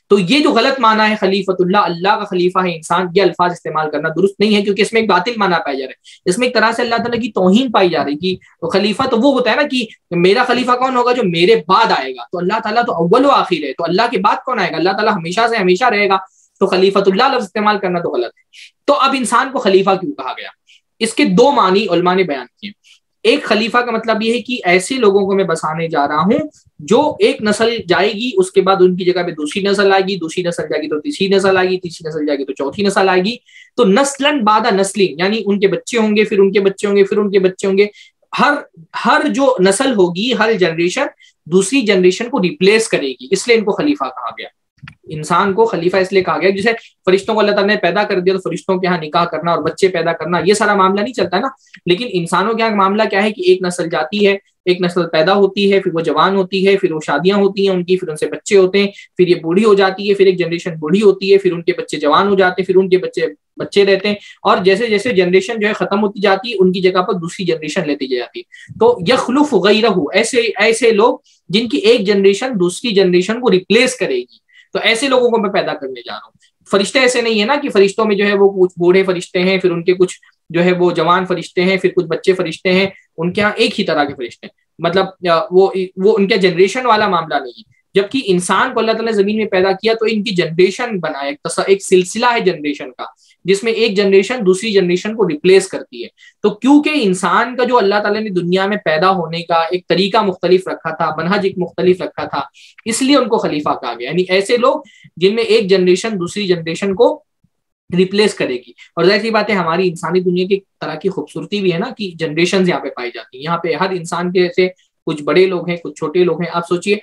تو یہ جو غلط معنی ہے خلیفۃ اللہ، اللہ کا خلیفہ ہے انسان، یہ الفاظ استعمال کرنا درست نہیں ہے، کیونکہ اس میں ایک باطل معنی پایا جا رہا ہے، اس میں ایک طرح سے اللہ تعالیٰ کی توہین پائی جا رہی ہے کہ خلیفہ تو وہ ہوتا ہے نا کہ میرا خلیفہ کون ہوگا جو میرے بعد آئے گا، تو اللہ تعالیٰ تو اول و آخر ہے، تو اللہ کے بعد کون آئے گا؟ اللہ تعالیٰ ہمیشہ سے ہمیشہ رہے گا، تو خلیفۃ اللہ لفظ استعمال کرنا تو غلط ہے۔ تو اب انسان کو خلیفہ کیوں کہا گیا؟ اس کے دو معنی علماء نے بیان کیے۔ ایک خلیفہ کا مطلب یہ ہے کہ ایسے لوگوں کو میں بسانے جا رہا ہوں جو ایک نسل جائے گی، اس کے بعد ان کی جگہ پہ دوسری نسل آئے گی، دوسری نسل جائے گی تو تیسری نسل آئے گی، تیسری نسل جائے گی تو چوتھی نسل آئے گی، تو نسلاً بعد نسلیں، یعنی ان کے بچے ہوں گے، پھر ان کے بچے ہوں گے، پھر ان کے بچے ہوں گے، ہر ہر جو نسل ہوگی، ہر جنریشن دوسری جنریشن کو ریپلیس کرے گی، اس لیے ان کو خلیفہ کہا گیا۔ انسان کو خلیفہ اس لیے کہا گیا، جسے فرشتوں کو اللہ تعالیٰ نے پیدا کر دیا تو فرشتوں کے یہاں نکاح کرنا اور بچے پیدا کرنا یہ سارا معاملہ نہیں چلتا ہے نا، لیکن انسانوں کے یہاں معاملہ کیا ہے کہ ایک نسل جاتی ہے، ایک نسل پیدا ہوتی ہے، پھر وہ جوان ہوتی ہے، پھر وہ شادیاں ہوتی ہیں ان کی، پھر ان سے بچے ہوتے ہیں، پھر یہ بوڑھی ہو جاتی ہے، پھر ایک جنریشن بوڑھی ہوتی ہے، پھر ان کے بچے جوان ہو جاتے ہیں، پھر ان کے بچے بچے رہتے ہیں، اور جیسے جیسے جنریشن جو ہے ختم ہوتی جاتی ہے ان کی جگہ پر دوسری جنریشن لیتی جاتی ہے۔ تو یخلف غیرہ، ایسے ایسے لوگ جن کی ایک جنریشن دوسری جنریشن کو ریپلیس کرے گی، تو ایسے لوگوں کو میں پیدا کرنے جا رہا ہوں۔ فرشتے ایسے نہیں ہے نا کہ فرشتوں میں جو ہے وہ کچھ بوڑھے فرشتے ہیں، پھر ان کے کچھ جو ہے وہ جوان فرشتے ہیں، پھر کچھ بچے فرشتے ہیں، ان کے یہاں ایک ہی طرح کے فرشتے ہیں، مطلب وہ وہ ان کے جنریشن والا معاملہ نہیں ہے۔ جبکہ انسان کو اللہ تعالیٰ نے زمین میں پیدا کیا تو ان کی جنریشن بنایا، ایک سلسلہ ہے جنریشن کا، جس میں ایک جنریشن دوسری جنریشن کو ریپلیس کرتی ہے۔ تو کیونکہ انسان کا جو اللہ تعالیٰ نے دنیا میں پیدا ہونے کا ایک طریقہ مختلف رکھا تھا، منہج ایک مختلف رکھا تھا، اس لیے ان کو خلیفہ کہا گیا، یعنی ایسے لوگ جن میں ایک جنریشن دوسری جنریشن کو ریپلیس کرے گی۔ اور ظاہر سی بات ہے ہماری انسانی دنیا کی طرح کی خوبصورتی بھی ہے نا کہ جنریشنز یہاں پہ پائی جاتی ہیں، یہاں پہ ہر انسان کے سے کچھ بڑے لوگ ہیں، کچھ چھوٹے لوگ ہیں۔ آپ سوچئے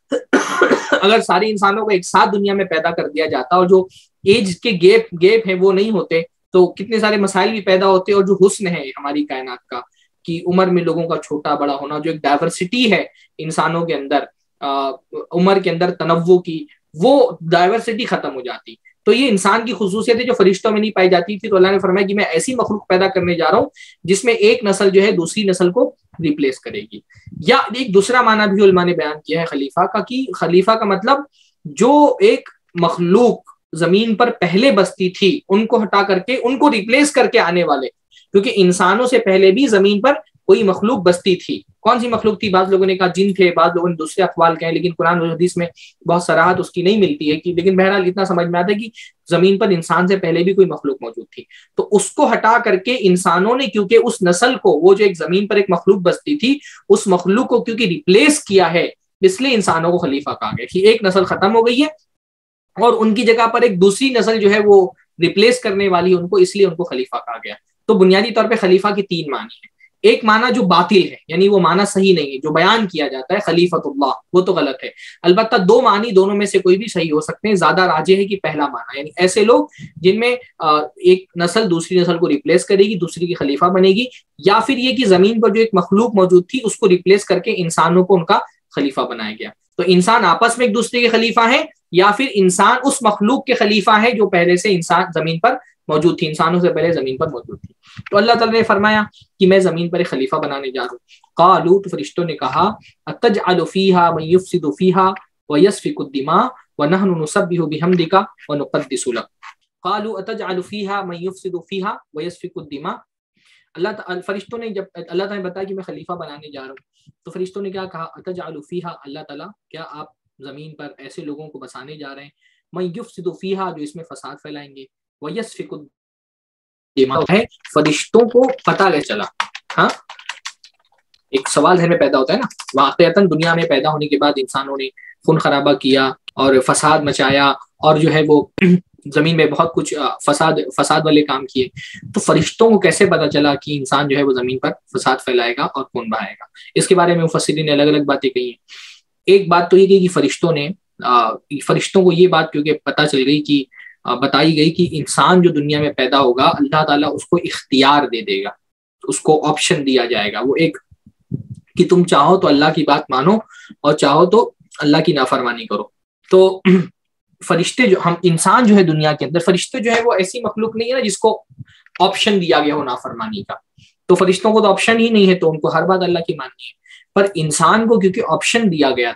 اگر سارے انسانوں کو ایک ساتھ دنیا میں پیدا کر دیا جاتا اور جو ایج کے گیپ گیپ ہیں وہ نہیں ہوتے تو کتنے سارے مسائل بھی پیدا ہوتے، اور جو حسن ہے ہماری کائنات کا کہ عمر میں لوگوں کا چھوٹا بڑا ہونا، جو ایک ڈائیورسٹی ہے انسانوں کے اندر، عمر کے اندر تنوع کی، وہ ڈائیورسٹی ختم ہو جاتی۔ تو یہ انسان کی خصوصیت ہے جو فرشتوں میں نہیں پائی جاتی تھی۔ تو اللہ نے فرمایا کہ میں ایسی مخلوق پیدا کرنے جا رہا ہوں جس میں ایک نسل جو ہے دوسری نسل کو ریپلیس کرے گی۔ یا ایک دوسرا معنی بھی علماء نے بیان کیا ہے خلیفہ کا، کہ خلیفہ کا مطلب جو ایک مخلوق زمین پر پہلے بستی تھی ان کو ہٹا کر کے ان کو ریپلیس کر کے آنے والے، کیونکہ انسانوں سے پہلے بھی زمین پر کوئی مخلوق بستی تھی۔ کون سی مخلوق تھی؟ بعض لوگوں نے کہا جن تھے، بعض لوگوں نے دوسرے اقوال کہیں، لیکن قرآن و حدیث میں بہت صراحت اس کی نہیں ملتی ہے کہ، لیکن بہرحال اتنا سمجھ میں آتا ہے کہ زمین پر انسان سے پہلے بھی کوئی مخلوق موجود تھی۔ تو اس کو ہٹا کر کے انسانوں نے، کیونکہ اس نسل کو، وہ جو ایک زمین پر ایک مخلوق بستی تھی اس مخلوق کو کیونکہ ریپلیس کیا ہے، اس لیے انسانوں کو خلیفہ کہا گیا کہ ایک نسل ختم ہو گئی ہے اور ان کی جگہ پر ایک دوسری نسل جو ہے وہ ریپلیس کرنے والی، ان کو اس لیے ان کو خلیفہ کہا گیا۔ تو بنیادی طور پہ خلیفہ کی تین معنی ہیں۔ ایک معنی جو باطل ہے، یعنی وہ معنی صحیح نہیں ہے جو بیان کیا جاتا ہے خلیفۃ اللہ، وہ تو غلط ہے۔ البتہ دو معنی دونوں میں سے کوئی بھی صحیح ہو سکتے ہیں، زیادہ راجح ہے کہ پہلا معنی، یعنی ایسے لوگ جن میں ایک نسل دوسری نسل کو ریپلیس کرے گی، دوسری کی خلیفہ بنے گی، یا پھر یہ کہ زمین پر جو ایک مخلوق موجود تھی اس کو ریپلیس کر کے انسانوں کو ان کا خلیفہ بنایا گیا۔ تو انسان آپس میں ایک دوسرے کے خلیفہ ہیں، یا پھر انسان اس مخلوق کے خلیفہ ہے جو پہلے سے انسان زمین پر موجود تھی، انسانوں سے پہلے زمین پر موجود تھی۔ تو اللہ تعالیٰ نے فرمایا کہ میں زمین پر ایک خلیفہ بنانے جا رہا ہوں۔ قالوا، تو فرشتوں نے کہا، اتجعل فیہا من یفسد فیہا ویسفک الدماء ونحن نسبح بحمدک ونقدس لک۔ قالوا اتجعل فیہا من یفسد فیہا ویسفک الدماء۔ اللہ تعالیٰ فرشتوں نے جب اللہ تعالیٰ نے بتایا کہ میں خلیفہ بنانے جا رہا ہوں تو فرشتوں نے کیا کہا؟ اتجعل فیہا، اللہ تعالیٰ کیا آپ زمین پر ایسے لوگوں کو بسانے جا رہے ہیں، من یفسد فیہا، جو اس میں فساد پھیلائیں گے، ویسفک الدماء ہے، فرشتوں کو پتہ لے چلا۔ ہاں ایک سوال ذہن میں پیدا ہوتا ہے نا، واقعتاً دنیا میں پیدا ہونے کے بعد انسانوں نے خون خرابہ کیا اور فساد مچایا اور جو ہے وہ زمین میں بہت کچھ فساد فساد والے کام کیے، تو فرشتوں کو کیسے پتا چلا کہ انسان جو ہے وہ زمین پر فساد پھیلائے گا اور خون بہائے گا؟ اس کے بارے میں مفسرین نے الگ الگ باتیں کہی ہیں۔ ایک بات تو یہ کہ فرشتوں نے فرشتوں کو یہ بات کیونکہ پتہ چل گئی کہ بتائی گئی کہ انسان جو دنیا میں پیدا ہوگا اللہ تعالیٰ اس کو اختیار دے دے گا، اس کو آپشن دیا جائے گا، وہ ایک کہ تم چاہو تو اللہ کی بات مانو اور چاہو تو اللہ کی نافرمانی کرو۔ تو فرشتے جو ہم انسان جو ہے دنیا کے اندر، فرشتے جو ہے وہ ایسی مخلوق نہیں ہے نا جس کو آپشن دیا گیا ہو نافرمانی کا، تو فرشتوں کو تو آپشن ہی نہیں ہے، تو ان کو ہر بات اللہ کی ماننی ہے۔ پر انسان کو کیونکہ آپشن دیا گیا تھا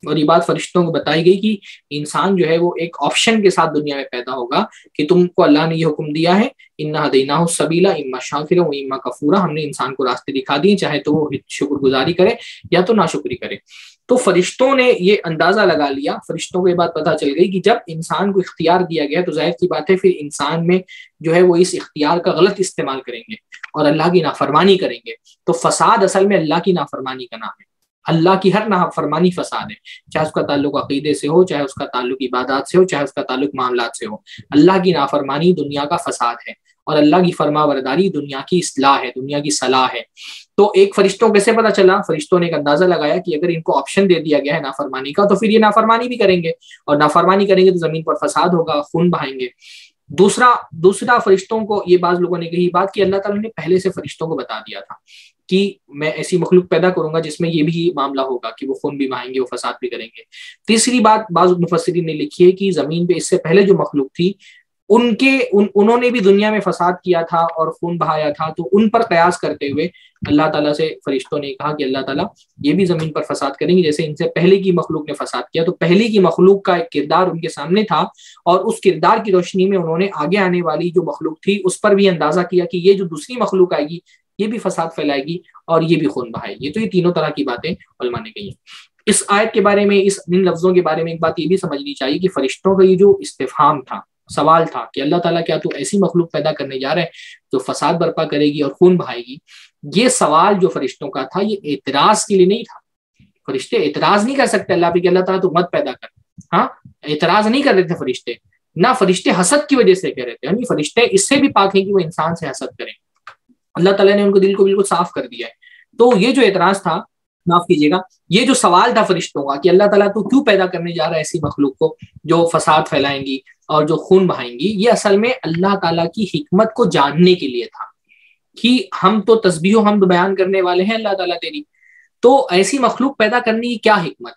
اور یہ بات فرشتوں کو بتائی گئی کہ انسان جو ہے وہ ایک آپشن کے ساتھ دنیا میں پیدا ہوگا کہ تم کو اللہ نے یہ حکم دیا ہے انا ہدیناہ السبیل اما شاکرا و اما کفورا، ہم نے انسان کو راستے دکھا دیے، چاہے تو وہ شکر گزاری کرے یا تو ناشکری کرے۔ تو فرشتوں نے یہ اندازہ لگا لیا، فرشتوں کو یہ بات پتہ چل گئی کہ جب انسان کو اختیار دیا گیا تو ظاہر سی بات ہے پھر انسان میں جو ہے وہ اس اختیار کا غلط استعمال کریں گے اور اللہ کی نافرمانی کریں گے۔ تو فساد اصل میں اللہ کی نافرمانی کا نام ہے، اللہ کی ہر نافرمانی فساد ہے، چاہے اس کا تعلق عقیدے سے ہو، چاہے اس کا تعلق عبادات سے ہو، چاہے اس کا تعلق معاملات سے ہو۔ اللہ کی نافرمانی دنیا کا فساد ہے اور اللہ کی فرما برداری دنیا کی اصلاح ہے، دنیا کی صلاح ہے۔ تو ایک فرشتوں کو کیسے پتا چلا؟ فرشتوں نے ایک اندازہ لگایا کہ اگر ان کو آپشن دے دیا گیا ہے نافرمانی کا تو پھر یہ نافرمانی بھی کریں گے، اور نافرمانی کریں گے تو زمین پر فساد ہوگا، خون بہائیں گے۔ دوسرا دوسرا فرشتوں کو یہ بعض لوگوں نے کہی بات کہ اللہ تعالیٰ نے پہلے سے فرشتوں کو بتا دیا تھا کہ میں ایسی مخلوق پیدا کروں گا جس میں یہ بھی معاملہ ہوگا کہ وہ خون بھی بہائیں گے، وہ فساد بھی کریں گے۔ تیسری بات بعض مفسرین نے لکھی ہے کہ زمین پہ اس سے پہلے جو مخلوق تھی ان کے ان انہوں نے بھی دنیا میں فساد کیا تھا اور خون بہایا تھا، تو ان پر قیاس کرتے ہوئے اللہ تعالیٰ سے فرشتوں نے کہا کہ اللہ تعالیٰ یہ بھی زمین پر فساد کریں گے جیسے ان سے پہلے کی مخلوق نے فساد کیا۔ تو پہلے کی مخلوق کا ایک کردار ان کے سامنے تھا، اور اس کردار کی روشنی میں انہوں نے آگے آنے والی جو مخلوق تھی اس پر بھی اندازہ کیا کہ یہ جو دوسری مخلوق آئے گی یہ بھی فساد پھیلائے گی اور یہ بھی خون بہائے گی۔ تو یہ تینوں طرح کی باتیں علماء نے کہی ہیں۔ اس آیت کے بارے میں، اس ان لفظوں کے بارے میں ایک بات یہ بھی سمجھنی چاہیے کہ فرشتوں کا یہ جو استفہام تھا، سوال تھا کہ اللہ تعالیٰ کیا تو ایسی مخلوق پیدا کرنے جا رہے ہیں جو فساد برپا کرے گی اور خون بہائے گی، یہ سوال جو فرشتوں کا تھا یہ اعتراض کے لیے نہیں تھا۔ فرشتے اعتراض نہیں کر سکتے اللہ پہ کہ اللہ تعالیٰ تو مت پیدا کر، ہاں اعتراض نہیں کر رہے تھے فرشتے، نہ فرشتے حسد کی وجہ سے کہہ رہے تھے، یعنی فرشتے اس سے بھی پاک ہیں کہ وہ انسان سے حسد کریں۔ اللہ تعالیٰ نے ان کو دل کو بالکل صاف کر دیا ہے۔ تو یہ جو اعتراض تھا، معاف کیجیے گا، یہ جو سوال تھا فرشتوں کا کہ اللہ تعالیٰ تو کیوں پیدا کرنے جا رہا ہے ایسی مخلوق کو جو فساد پھیلائیں گی اور جو خون بہائیں گی، یہ اصل میں اللہ تعالیٰ کی حکمت کو جاننے کے لیے تھا کہ ہم تو تسبیح و حمد بیان کرنے والے ہیں اللہ تعالیٰ تیری، تو ایسی مخلوق پیدا کرنے کی کیا حکمت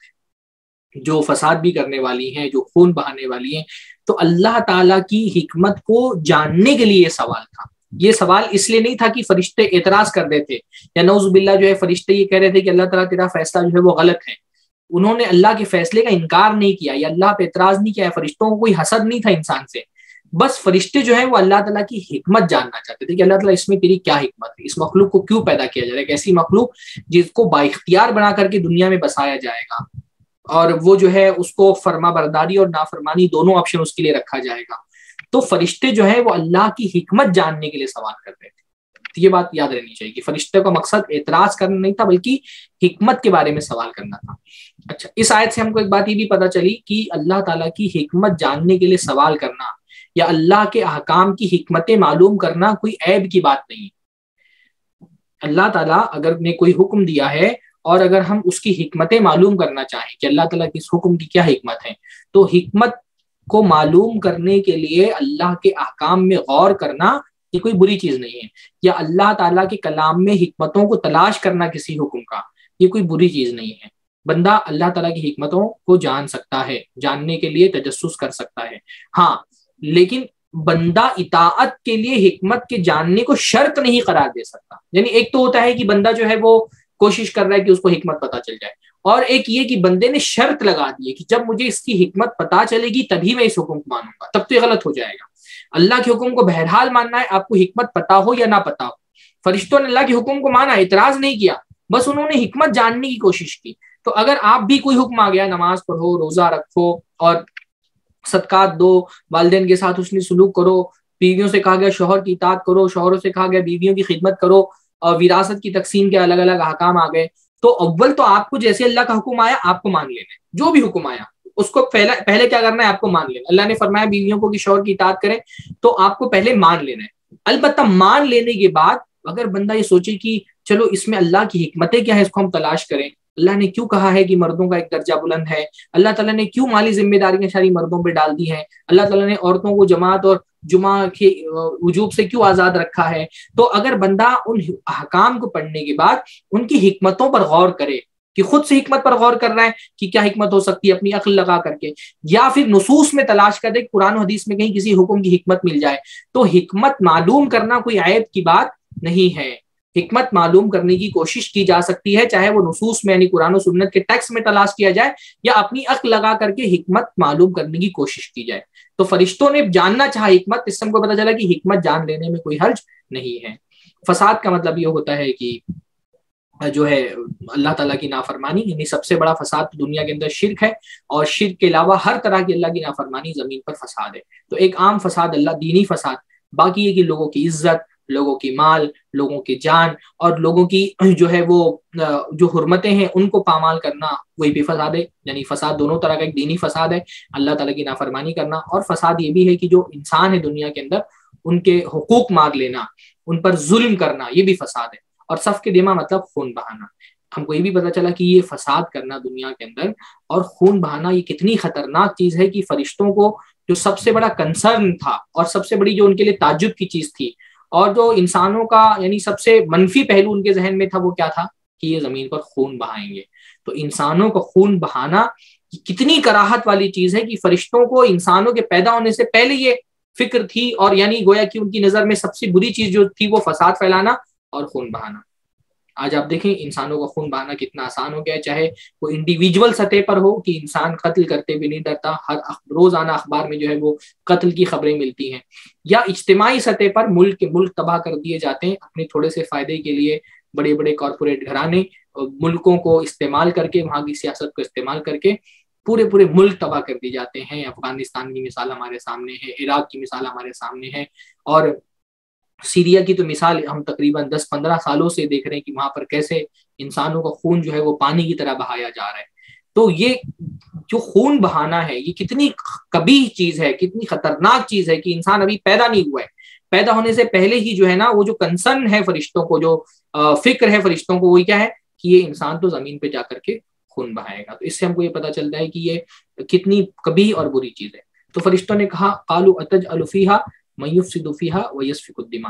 ہے جو فساد بھی کرنے والی ہیں، جو خون بہانے والی ہیں۔ تو اللہ تعالیٰ کی حکمت کو جاننے کے لیے یہ سوال تھا۔ یہ سوال اس لیے نہیں تھا کہ فرشتے اعتراض کر رہے تھے یا نعوذ باللہ جو ہے فرشتے یہ کہہ رہے تھے کہ اللہ تعالیٰ تیرا فیصلہ جو ہے وہ غلط ہے، انہوں نے اللہ کے فیصلے کا انکار نہیں کیا یا اللہ پہ اعتراض نہیں کیا، فرشتوں کو کوئی حسد نہیں تھا انسان سے، بس فرشتے جو ہیں وہ اللہ تعالیٰ کی حکمت جاننا چاہتے تھے کہ اللہ تعالیٰ اس میں تیری کیا حکمت ہے، اس مخلوق کو کیوں پیدا کیا جا رہا ہے، ایک ایسی مخلوق جس کو با اختیار بنا کر کے دنیا میں بسایا جائے گا اور وہ جو ہے اس کو فرما برداری اور نافرمانی دونوں آپشن اس کے لیے رکھا جائے گا۔ تو فرشتے جو ہے وہ اللہ کی حکمت جاننے کے لیے سوال کر رہے تھے۔ تو یہ بات یاد رہنی چاہیے کہ فرشتے کا مقصد اعتراض کرنا نہیں تھا بلکہ حکمت کے بارے میں سوال کرنا تھا۔ اچھا، اس آیت سے ہم کو ایک بات یہ بھی پتہ چلی کہ اللہ تعالیٰ کی حکمت جاننے کے لیے سوال کرنا یا اللہ کے احکام کی حکمتیں معلوم کرنا کوئی عیب کی بات نہیں۔ اللہ تعالیٰ اگر نے کوئی حکم دیا ہے اور اگر ہم اس کی حکمتیں معلوم کرنا چاہیں کہ اللہ تعالیٰ کی اس حکم کی کیا حکمت ہے، تو حکمت کو معلوم کرنے کے لیے اللہ کے احکام میں غور کرنا یہ کوئی بری چیز نہیں ہے، یا اللہ تعالیٰ کے کلام میں حکمتوں کو تلاش کرنا کسی حکم کا یہ کوئی بری چیز نہیں ہے۔ بندہ اللہ تعالیٰ کی حکمتوں کو جان سکتا ہے، جاننے کے لیے تجسس کر سکتا ہے، ہاں لیکن بندہ اطاعت کے لیے حکمت کے جاننے کو شرط نہیں قرار دے سکتا۔ یعنی ایک تو ہوتا ہے کہ بندہ جو ہے وہ کوشش کر رہا ہے کہ اس کو حکمت پتہ چل جائے، اور ایک یہ کہ بندے نے شرط لگا دی ہے کہ جب مجھے اس کی حکمت پتہ چلے گی تبھی میں اس حکم کو مانوں گا، تب تو یہ غلط ہو جائے گا۔ اللہ کے حکم کو بہرحال ماننا ہے، آپ کو حکمت پتہ ہو یا نہ پتہ ہو۔ فرشتوں نے اللہ کے حکم کو مانا، اعتراض نہیں کیا، بس انہوں نے حکمت جاننے کی کوشش کی۔ تو اگر آپ بھی کوئی حکم آ گیا، نماز پڑھو، روزہ رکھو اور صدقات دو، والدین کے ساتھ حسن سلوک کرو، بیویوں سے کہا گیا شوہر کی اطاعت کرو، شوہروں سے کہا گیا بیویوں کی خدمت کرو، اور وراثت کی تقسیم کے الگ الگ احکام آ گئے، تو اول تو آپ کو جیسے اللہ کا حکم آیا آپ کو مان لینا ہے، جو بھی حکم آیا اس کو پہلے پہلے کیا کرنا ہے، آپ کو مان لینا۔ اللہ نے فرمایا بیویوں کو کہ شوہر کی اطاعت کرے، تو آپ کو پہلے مان لینا ہے۔ البتہ مان لینے کے بعد اگر بندہ یہ سوچے کہ چلو اس میں اللہ کی حکمتیں کیا ہے، اس کو ہم تلاش کریں، اللہ نے کیوں کہا ہے کہ مردوں کا ایک درجہ بلند ہے، اللہ تعالیٰ نے کیوں مالی ذمہ داریاں ساری مردوں پہ ڈال دی ہیں، اللہ تعالیٰ نے عورتوں کو جماعت اور جمعہ کے وجوب سے کیوں آزاد رکھا ہے، تو اگر بندہ ان احکام کو پڑھنے کے بعد ان کی حکمتوں پر غور کرے کہ خود سے حکمت پر غور کر رہا ہے کہ کیا حکمت ہو سکتی ہے اپنی عقل لگا کر کے، یا پھر نصوص میں تلاش کر دے قرآن و حدیث میں کہیں کسی حکم کی حکمت مل جائے، تو حکمت معلوم کرنا کوئی عیب کی بات نہیں ہے۔ حکمت معلوم کرنے کی کوشش کی جا سکتی ہے، چاہے وہ نصوص میں یعنی قرآن و سنت کے ٹیکسٹ میں تلاش کیا جائے یا اپنی عقل لگا کر کے حکمت معلوم کرنے کی کوشش کی جائے۔ تو فرشتوں نے جاننا چاہا حکمت، اس سے ہم کو پتہ چلا کہ حکمت جان لینے میں کوئی حرج نہیں ہے۔ فساد کا مطلب یہ ہوتا ہے کہ جو ہے اللہ تعالیٰ کی نافرمانی، یعنی سب سے بڑا فساد دنیا کے اندر شرک ہے، اور شرک کے علاوہ ہر طرح کی اللہ کی نافرمانی زمین پر فساد ہے۔ تو ایک عام فساد اللہ دینی فساد، باقی یہ کہ لوگوں کی عزت، لوگوں کی مال، لوگوں کی جان اور لوگوں کی جو ہے وہ جو حرمتیں ہیں ان کو پامال کرنا، وہی بھی فساد ہے۔ یعنی فساد دونوں طرح کا، ایک دینی فساد ہے اللہ تعالیٰ کی نافرمانی کرنا، اور فساد یہ بھی ہے کہ جو انسان ہے دنیا کے اندر ان کے حقوق مار لینا، ان پر ظلم کرنا، یہ بھی فساد ہے۔ اور صف کے دماء مطلب خون بہانا۔ ہم کو یہ بھی پتہ چلا کہ یہ فساد کرنا دنیا کے اندر اور خون بہانا یہ کتنی خطرناک چیز ہے کہ فرشتوں کو جو سب سے بڑا کنسرن تھا اور سب سے بڑی جو ان کے لیے تعجب کی چیز تھی، اور جو انسانوں کا یعنی سب سے منفی پہلو ان کے ذہن میں تھا، وہ کیا تھا کہ یہ زمین پر خون بہائیں گے۔ تو انسانوں کو خون بہانا کتنی کراہت والی چیز ہے کہ فرشتوں کو انسانوں کے پیدا ہونے سے پہلے یہ فکر تھی، اور یعنی گویا کہ ان کی نظر میں سب سے بری چیز جو تھی وہ فساد پھیلانا اور خون بہانا۔ آج آپ دیکھیں انسانوں کا خون بہانا کتنا آسان ہو گیا ہے، چاہے وہ انڈیویجول سطح پر ہو کہ انسان قتل کرتے بھی نہیں ڈرتا، ہر روزانہ اخبار میں جو ہے وہ قتل کی خبریں ملتی ہیں، یا اجتماعی سطح پر ملک کے ملک تباہ کر دیے جاتے ہیں اپنے تھوڑے سے فائدے کے لیے۔ بڑے بڑے کارپوریٹ گھرانے ملکوں کو استعمال کر کے، وہاں کی سیاست کو استعمال کر کے پورے پورے ملک تباہ کر دیے جاتے ہیں۔ افغانستان کی مثال ہمارے سامنے ہے، عراق کی مثال ہمارے سامنے ہے، اور سیریا کی تو مثال ہم تقریباً دس پندرہ سالوں سے دیکھ رہے ہیں کہ وہاں پر کیسے انسانوں کا خون جو ہے وہ پانی کی طرح بہایا جا رہا ہے۔ تو یہ جو خون بہانا ہے یہ کتنی قبیح چیز ہے، کتنی خطرناک چیز ہے کہ انسان ابھی پیدا نہیں ہوا ہے، پیدا ہونے سے پہلے ہی جو ہے نا وہ جو کنسرن ہے فرشتوں کو، جو فکر ہے فرشتوں کو، وہی کیا ہے کہ یہ انسان تو زمین پہ جا کر کے خون بہائے گا۔ تو اس سے ہم کو یہ پتہ چلتا ہے کہ یہ کتنی قبیح اور بری چیز ہے۔ تو فرشتوں نے کہا قالوا اتجعل فیہا من یفسد فیہا ویسفک الدماء۔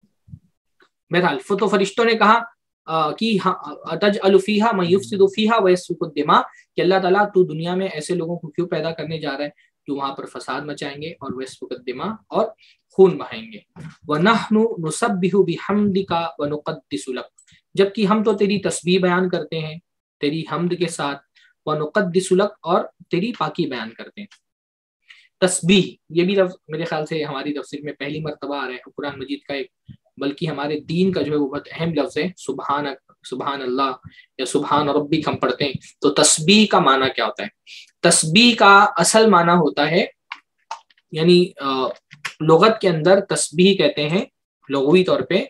بہرحال تو فرشتوں نے کہا کہ اتجعل فیہا من یفسد فیہا ویسفک الدماء، کہ اللہ تعالیٰ تو دنیا میں ایسے لوگوں کو کیوں پیدا کرنے جا رہا ہے جو وہاں پر فساد مچائیں گے اور ویسفک الدماء اور خون بہائیں گے۔ وَنَحْنُ نُسَبِّحُ بِحَمْدِكَ وَنُقَدِّسُ لَكَ، جبکہ ہم تو تیری تسبیح بیان کرتے ہیں تیری حمد کے ساتھ، وَنُقَدِّسُ لَكَ، اور تیری پاکی بیان کرتے ہیں۔ تسبیح یہ بھی لفظ میرے خیال سے ہماری تفسیر میں پہلی مرتبہ آ رہا ہے قرآن مجید کا، ایک بلکہ ہمارے دین کا جو ہے وہ بہت اہم لفظ ہے۔ سبحان سبحان اللہ یا سبحان ربک ہم پڑھتے ہیں، تو تسبیح کا معنی کیا ہوتا ہے؟ تسبیح کا اصل معنی ہوتا ہے، یعنی لغت کے اندر تسبیح کہتے ہیں لغوی طور پہ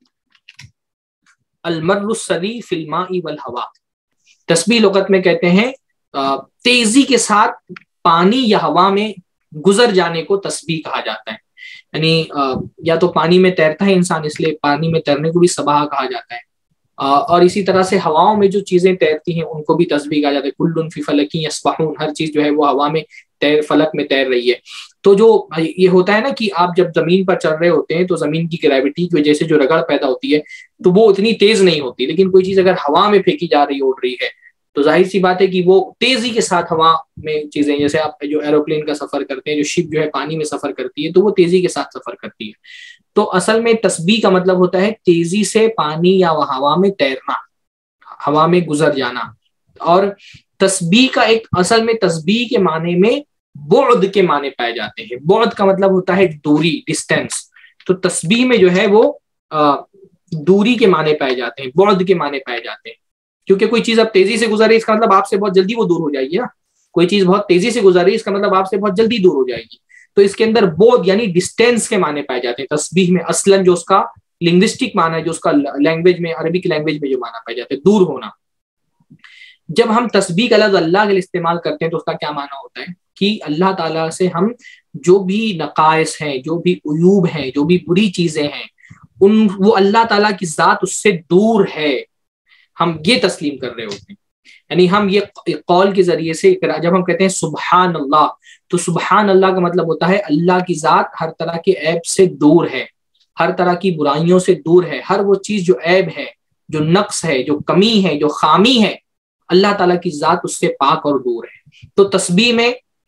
المر السری فی الماء والہوا۔ تسبیح لغت میں کہتے ہیں تیزی کے ساتھ پانی یا ہوا میں گزر جانے کو تسبیح کہا جاتا ہے۔ یعنی یا تو پانی میں تیرتا ہے انسان، اس لیے پانی میں تیرنے کو بھی سباہ کہا جاتا ہے، اور اسی طرح سے ہواؤں میں جو چیزیں تیرتی ہیں ان کو بھی تسبیح کہا جاتا ہے۔ کل فی فلک یسبحون، ہر چیز جو ہے وہ ہوا میں تیر فلک میں تیر رہی ہے۔ تو جو یہ ہوتا ہے نا کہ آپ جب زمین پر چل رہے ہوتے ہیں تو زمین کی گریوٹی کی وجہ سے جو رگڑ پیدا ہوتی ہے تو وہ اتنی تیز نہیں ہوتی، لیکن کوئی چیز اگر ہوا میں پھینکی جا رہی اڑ رہی ہے تو ظاہر سی بات ہے کہ وہ تیزی کے ساتھ ہوا میں چیزیں، جیسے آپ جو ایروپلین کا سفر کرتے ہیں، جو شپ جو ہے پانی میں سفر کرتی ہے تو وہ تیزی کے ساتھ سفر کرتی ہے۔ تو اصل میں تسبیح کا مطلب ہوتا ہے تیزی سے پانی یا ہوا میں تیرنا، ہوا میں گزر جانا۔ اور تسبیح کا ایک اصل میں تسبیح کے معنی میں بعد کے معنی پائے جاتے ہیں۔ بعد کا مطلب ہوتا ہے دوری، ڈسٹینس۔ تو تسبیح میں جو ہے وہ دوری کے معنی پائے جاتے ہیں، بعد کے معنی پائے جاتے ہیں، کیونکہ کوئی چیز اب تیزی سے گزر رہی ہے اس کا مطلب آپ سے بہت جلدی وہ دور ہو جائے گی نا، کوئی چیز بہت تیزی سے گزر رہی ہے اس کا مطلب آپ سے بہت جلدی دور ہو جائے گی۔ تو اس کے اندر بعد یعنی ڈسٹینس کے معنی پائے جاتے ہیں تسبیح میں، اصلاً جو اس کا لنگوسٹک معنی ہے، جو اس کا لینگویج میں، عربک لینگویج میں جو معنی پائے جاتے ہیں دور ہونا۔ جب ہم تسبیح کا لفظ اللہ کے لیے استعمال کرتے ہیں تو اس کا کیا معنی ہوتا ہے کہ اللہ تعالیٰ سے ہم جو بھی نقائص ہیں، جو بھی عیوب ہیں، جو بھی بری چیزیں ہیں، ان وہ اللہ تعالیٰ کی ذات اس سے دور ہے، ہم یہ تسلیم کر رہے ہوتے ہیں۔ یعنی ہم یہ قول کے ذریعے سے جب ہم کہتے ہیں سبحان اللہ، تو سبحان اللہ کا مطلب ہوتا ہے اللہ کی ذات ہر طرح کے عیب سے دور ہے، ہر طرح کی برائیوں سے دور ہے، ہر وہ چیز جو عیب ہے، جو نقص ہے، جو کمی ہے، جو خامی ہے، اللہ تعالیٰ کی ذات اس سے پاک اور دور ہے۔ تو تسبیح میں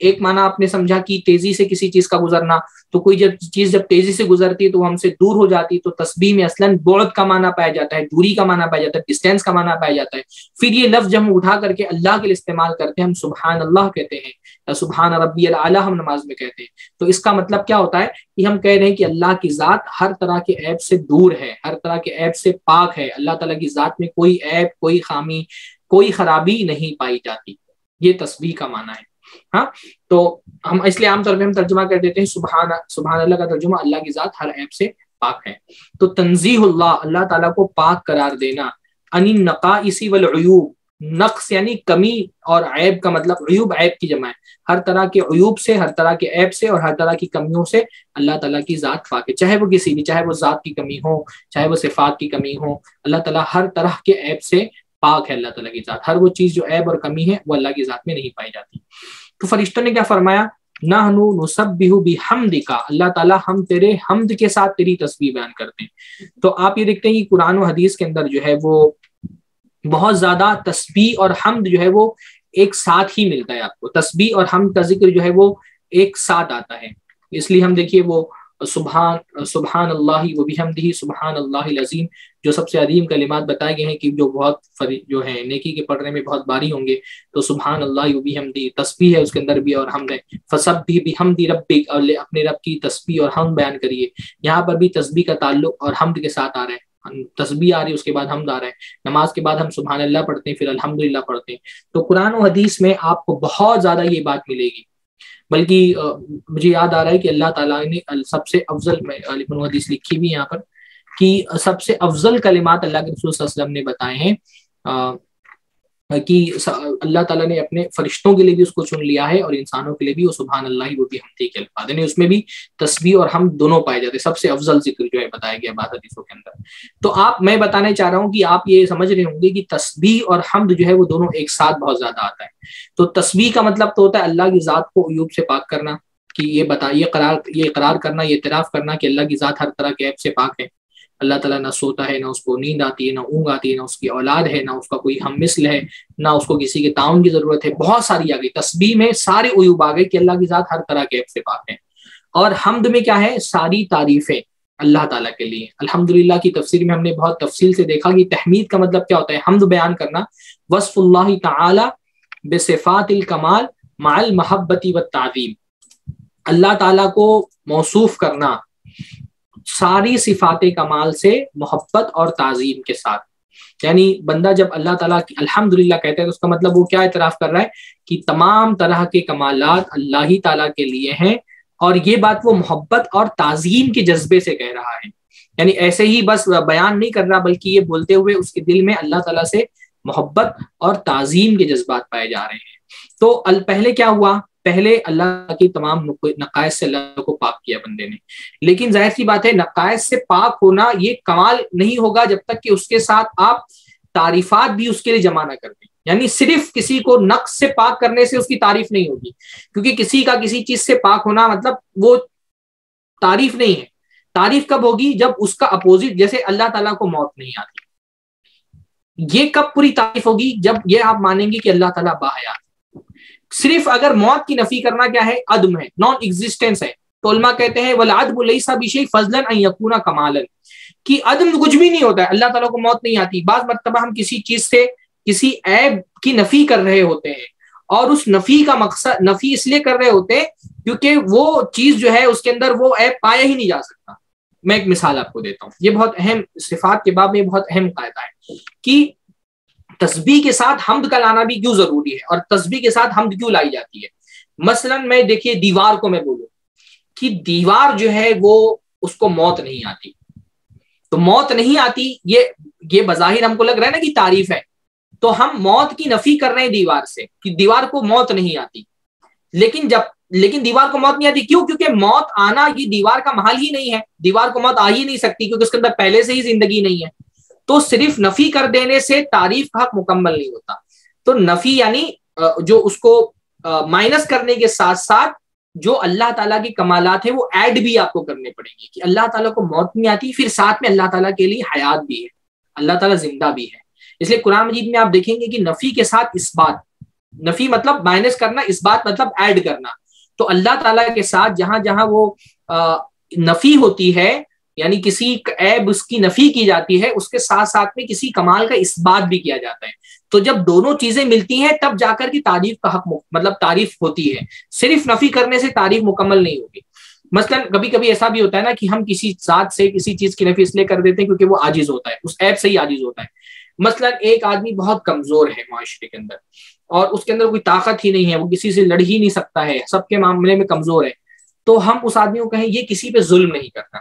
ایک معنی آپ نے سمجھا کہ تیزی سے کسی چیز کا گزرنا، تو کوئی جب چیز جب تیزی سے گزرتی ہے تو وہ ہم سے دور ہو جاتی ہے، تو تسبیح میں اصلاً بعد کا معنی پایا جاتا ہے، دوری کا معنی پایا جاتا ہے، ڈسٹینس کا معنی پایا جاتا ہے۔ پھر یہ لفظ جب ہم اٹھا کر کے اللہ کے لیے استعمال کرتے ہیں، ہم سبحان اللہ کہتے ہیں یا سبحان ربی الاعلیٰ ہم نماز میں کہتے ہیں، تو اس کا مطلب کیا ہوتا ہے کہ ہم کہہ رہے ہیں کہ اللہ کی ذات ہر طرح کے عیب سے دور ہے، ہر طرح کے عیب سے پاک ہے، اللہ تعالیٰ کی ذات میں کوئی عیب، کوئی خامی، کوئی خرابی نہیں پائی جاتی۔ یہ تسبیح کا معنی ہے۔ ہاں، تو ہم اس لیے عام طور پہ ہم ترجمہ کر دیتے ہیں سبحان سبحان اللہ کا ترجمہ اللہ کی ذات ہر عیب سے پاک ہے۔ تو تنزیہ اللہ، اللہ تعالیٰ کو پاک قرار دینا، ان النقائص والعیوب، نقص یعنی کمی اور عیب کا مطلب عیوب عیب کی جمع ہے، ہر طرح کے عیوب سے، ہر طرح کے عیب سے اور ہر طرح کی کمیوں سے اللہ تعالیٰ کی ذات پاک ہے، چاہے وہ کسی بھی، چاہے وہ ذات کی کمی ہو، چاہے وہ صفات کی کمی ہو، اللہ تعالیٰ ہر طرح کے عیب سے پاک ہے۔ اللہ تعالیٰ کی ذات، ہر وہ چیز جو عیب اور کمی ہے وہ اللہ کی ذات میں نہیں پائی جاتی۔ تو فرشتوں نے کیا فرمایا؟ نحن نسبح بحمدک، اللہ تعالیٰ ہم تیرے حمد کے ساتھ تیری تسبیح بیان کرتے ہیں۔ تو آپ یہ دیکھتے ہیں کہ قرآن و حدیث کے اندر جو ہے وہ بہت زیادہ تسبیح اور حمد جو ہے وہ ایک ساتھ ہی ملتا ہے، آپ کو تسبیح اور حمد کا ذکر جو ہے وہ ایک ساتھ آتا ہے۔ اس لیے ہم دیکھیے وہ سبحان سبحان اللہ و بحمدہ سبحان اللہ العظیم، جو سب سے عظیم کلمات بتائے گئے ہیں کہ جو بہت جو ہے نیکی کے پڑھنے میں بہت باری ہوں گے، تو سبحان اللہ و بحمدہ تسبیح ہے اس کے اندر بھی اور حمد ہے۔ فسبح بحمد ربک، اور اپنے رب کی تسبیح اور حمد بیان کریے۔ یہاں پر بھی تسبیح کا تعلق اور حمد کے ساتھ آ رہا ہے، تسبیح آ رہی ہے اس کے بعد حمد آ رہا ہے، نماز کے بعد ہم سبحان اللہ پڑھتے ہیں، پھر الحمدللہ پڑھتے ہیں۔ تو قرآن و حدیث میں آپ کو بہت زیادہ یہ بات ملے گی، بلکہ مجھے یاد آ رہا ہے کہ اللہ تعالیٰ نے سب سے افضل، میں قرآن و حدیث لکھی بھی یہاں پر، کہ سب سے افضل کلمات اللہ کے رسول صلی اللہ علیہ وسلم نے بتائے ہیں، کہ اللہ تعالیٰ نے اپنے فرشتوں کے لیے بھی اس کو چن لیا ہے اور انسانوں کے لیے بھی وہ سبحان اللہ و بحمدہ کے الفاظ، یعنی اس میں بھی تسبیح اور حمد دونوں پائے جاتے ہیں، سب سے افضل ذکر جو ہے بتایا گیا بعض حدیثوں کے اندر۔ تو آپ، میں بتانے چاہ رہا ہوں کہ آپ یہ سمجھ رہے ہوں گے کہ تسبیح اور حمد جو ہے وہ دونوں ایک ساتھ بہت زیادہ آتا ہے۔ تو تسبیح کا مطلب تو ہوتا ہے اللہ کی ذات کو عیوب سے پاک کرنا، کہ یہ بتا یہ قرار یہ اقرار کرنا، یہ اعتراف کرنا کہ اللہ کی ذات ہر طرح کے عیب سے پاک ہے، اللہ تعالیٰ نہ سوتا ہے، نہ اس کو نیند آتی ہے، نہ اونگ آتی ہے، نہ اس کی اولاد ہے، نہ اس کا کوئی ہم مثل ہے، نہ اس کو کسی کے تعاون کی ضرورت ہے، بہت ساری آ گئی تسبیح میں، سارے عیوب آ گئے کہ اللہ کی ذات ہر طرح کے عیب سے پاک ہے۔ اور حمد میں کیا ہے؟ ساری تعریفیں اللہ تعالیٰ کے لیے۔ الحمدللہ کی تفسیر میں ہم نے بہت تفصیل سے دیکھا کہ تحمید کا مطلب کیا ہوتا ہے، حمد بیان کرنا، وصف اللہ تعالی بصفات الکمال مع المحبت والتعظیم، اللہ تعالیٰ کو موصوف کرنا ساری صفات کمال سے محبت اور تعظیم کے ساتھ۔ یعنی بندہ جب اللہ تعالیٰ کی الحمدللہ کہتا ہے تو اس کا مطلب وہ کیا اعتراف کر رہا ہے کہ تمام طرح کے کمالات اللہ ہی تعالیٰ کے لیے ہیں، اور یہ بات وہ محبت اور تعظیم کے جذبے سے کہہ رہا ہے، یعنی ایسے ہی بس بیان نہیں کر رہا، بلکہ یہ بولتے ہوئے اس کے دل میں اللہ تعالیٰ سے محبت اور تعظیم کے جذبات پائے جا رہے ہیں۔ تو پہلے کیا ہوا؟ پہلے اللہ کی تمام نقائص سے اللہ کو پاک کیا بندے نے، لیکن ظاہر سی بات ہے نقائص سے پاک ہونا یہ کمال نہیں ہوگا جب تک کہ اس کے ساتھ آپ تعریفات بھی اس کے لیے جمع نہ کر دیں۔ یعنی صرف کسی کو نقص سے پاک کرنے سے اس کی تعریف نہیں ہوگی، کیونکہ کسی کا کسی چیز سے پاک ہونا مطلب وہ تعریف نہیں ہے۔ تعریف کب ہوگی؟ جب اس کا اپوزٹ، جیسے اللہ تعالیٰ کو موت نہیں آتی، یہ کب پوری تعریف ہوگی؟ جب یہ آپ مانیں گے کہ اللہ تعالیٰ باحیات۔ صرف اگر موت کی نفی کرنا کیا ہے؟ عدم ہے، نان ایگزسٹنس ہے، تو علماء کہتے ہیں والعدم لیس بشیء فضلا ان یکون کمالا، کہ عدم کچھ بھی نہیں ہوتا ہے، اللہ تعالیٰ کو موت نہیں آتی۔ بعض مرتبہ ہم کسی چیز سے کسی عیب کی نفی کر رہے ہوتے ہیں، اور اس نفی کا مقصد، نفی اس لیے کر رہے ہوتے ہیں کیونکہ وہ چیز جو ہے اس کے اندر وہ عیب پایا ہی نہیں جا سکتا۔ میں ایک مثال آپ کو دیتا ہوں، یہ بہت اہم، صفات کے باب میں بہت اہم قاعدہ ہے کہ تسبیح کے ساتھ حمد کا لانا بھی کیوں ضروری ہے، اور تسبیح کے ساتھ حمد کیوں لائی جاتی ہے۔ مثلا میں دیکھیے دیوار کو میں بولوں کہ دیوار جو ہے وہ اس کو موت نہیں آتی، تو موت نہیں آتی، یہ یہ بظاہر ہم کو لگ رہا ہے نا کہ تعریف ہے، تو ہم موت کی نفی کر رہے ہیں دیوار سے کہ دیوار کو موت نہیں آتی، لیکن جب لیکن دیوار کو موت نہیں آتی کیوں؟ کیونکہ موت آنا یہ دیوار کا محل ہی نہیں ہے، دیوار کو موت آ ہی نہیں سکتی کیونکہ اس کے اندر پہلے سے ہی زندگی نہیں ہے۔ تو صرف نفی کر دینے سے تعریف کا حق مکمل نہیں ہوتا۔ تو نفی یعنی جو اس کو مائنس کرنے کے ساتھ ساتھ جو اللہ تعالیٰ کی کمالات ہیں وہ ایڈ بھی آپ کو کرنے پڑیں گے، کہ اللہ تعالیٰ کو موت نہیں آتی، پھر ساتھ میں اللہ تعالیٰ کے لیے حیات بھی ہے، اللہ تعالیٰ زندہ بھی ہے۔ اس لیے قرآن مجید میں آپ دیکھیں گے کہ نفی کے ساتھ اس بات نفی مطلب مائنس کرنا، اس بات مطلب ایڈ کرنا. تو اللہ تعالیٰ کے ساتھ جہاں جہاں وہ نفی ہوتی ہے، یعنی کسی عیب اس کی نفی کی جاتی ہے، اس کے ساتھ ساتھ میں کسی کمال کا اس بات بھی کیا جاتا ہے. تو جب دونوں چیزیں ملتی ہیں تب جا کر کی تعریف کا حق مطلب تعریف ہوتی ہے. صرف نفی کرنے سے تعریف مکمل نہیں ہوگی. مثلا کبھی کبھی ایسا بھی ہوتا ہے نا کہ ہم کسی ذات سے کسی چیز کی نفی اس لیے کر دیتے ہیں کیونکہ وہ عاجز ہوتا ہے، اس عیب سے ہی عاجز ہوتا ہے. مثلا ایک آدمی بہت کمزور ہے معاشرے کے اندر، اور اس کے اندر کوئی طاقت ہی نہیں ہے، وہ کسی سے لڑ ہی نہیں سکتا ہے، سب کے معاملے میں کمزور ہے، تو ہم اس آدمی کو کہیں یہ کسی پہ ظلم نہیں کرتا.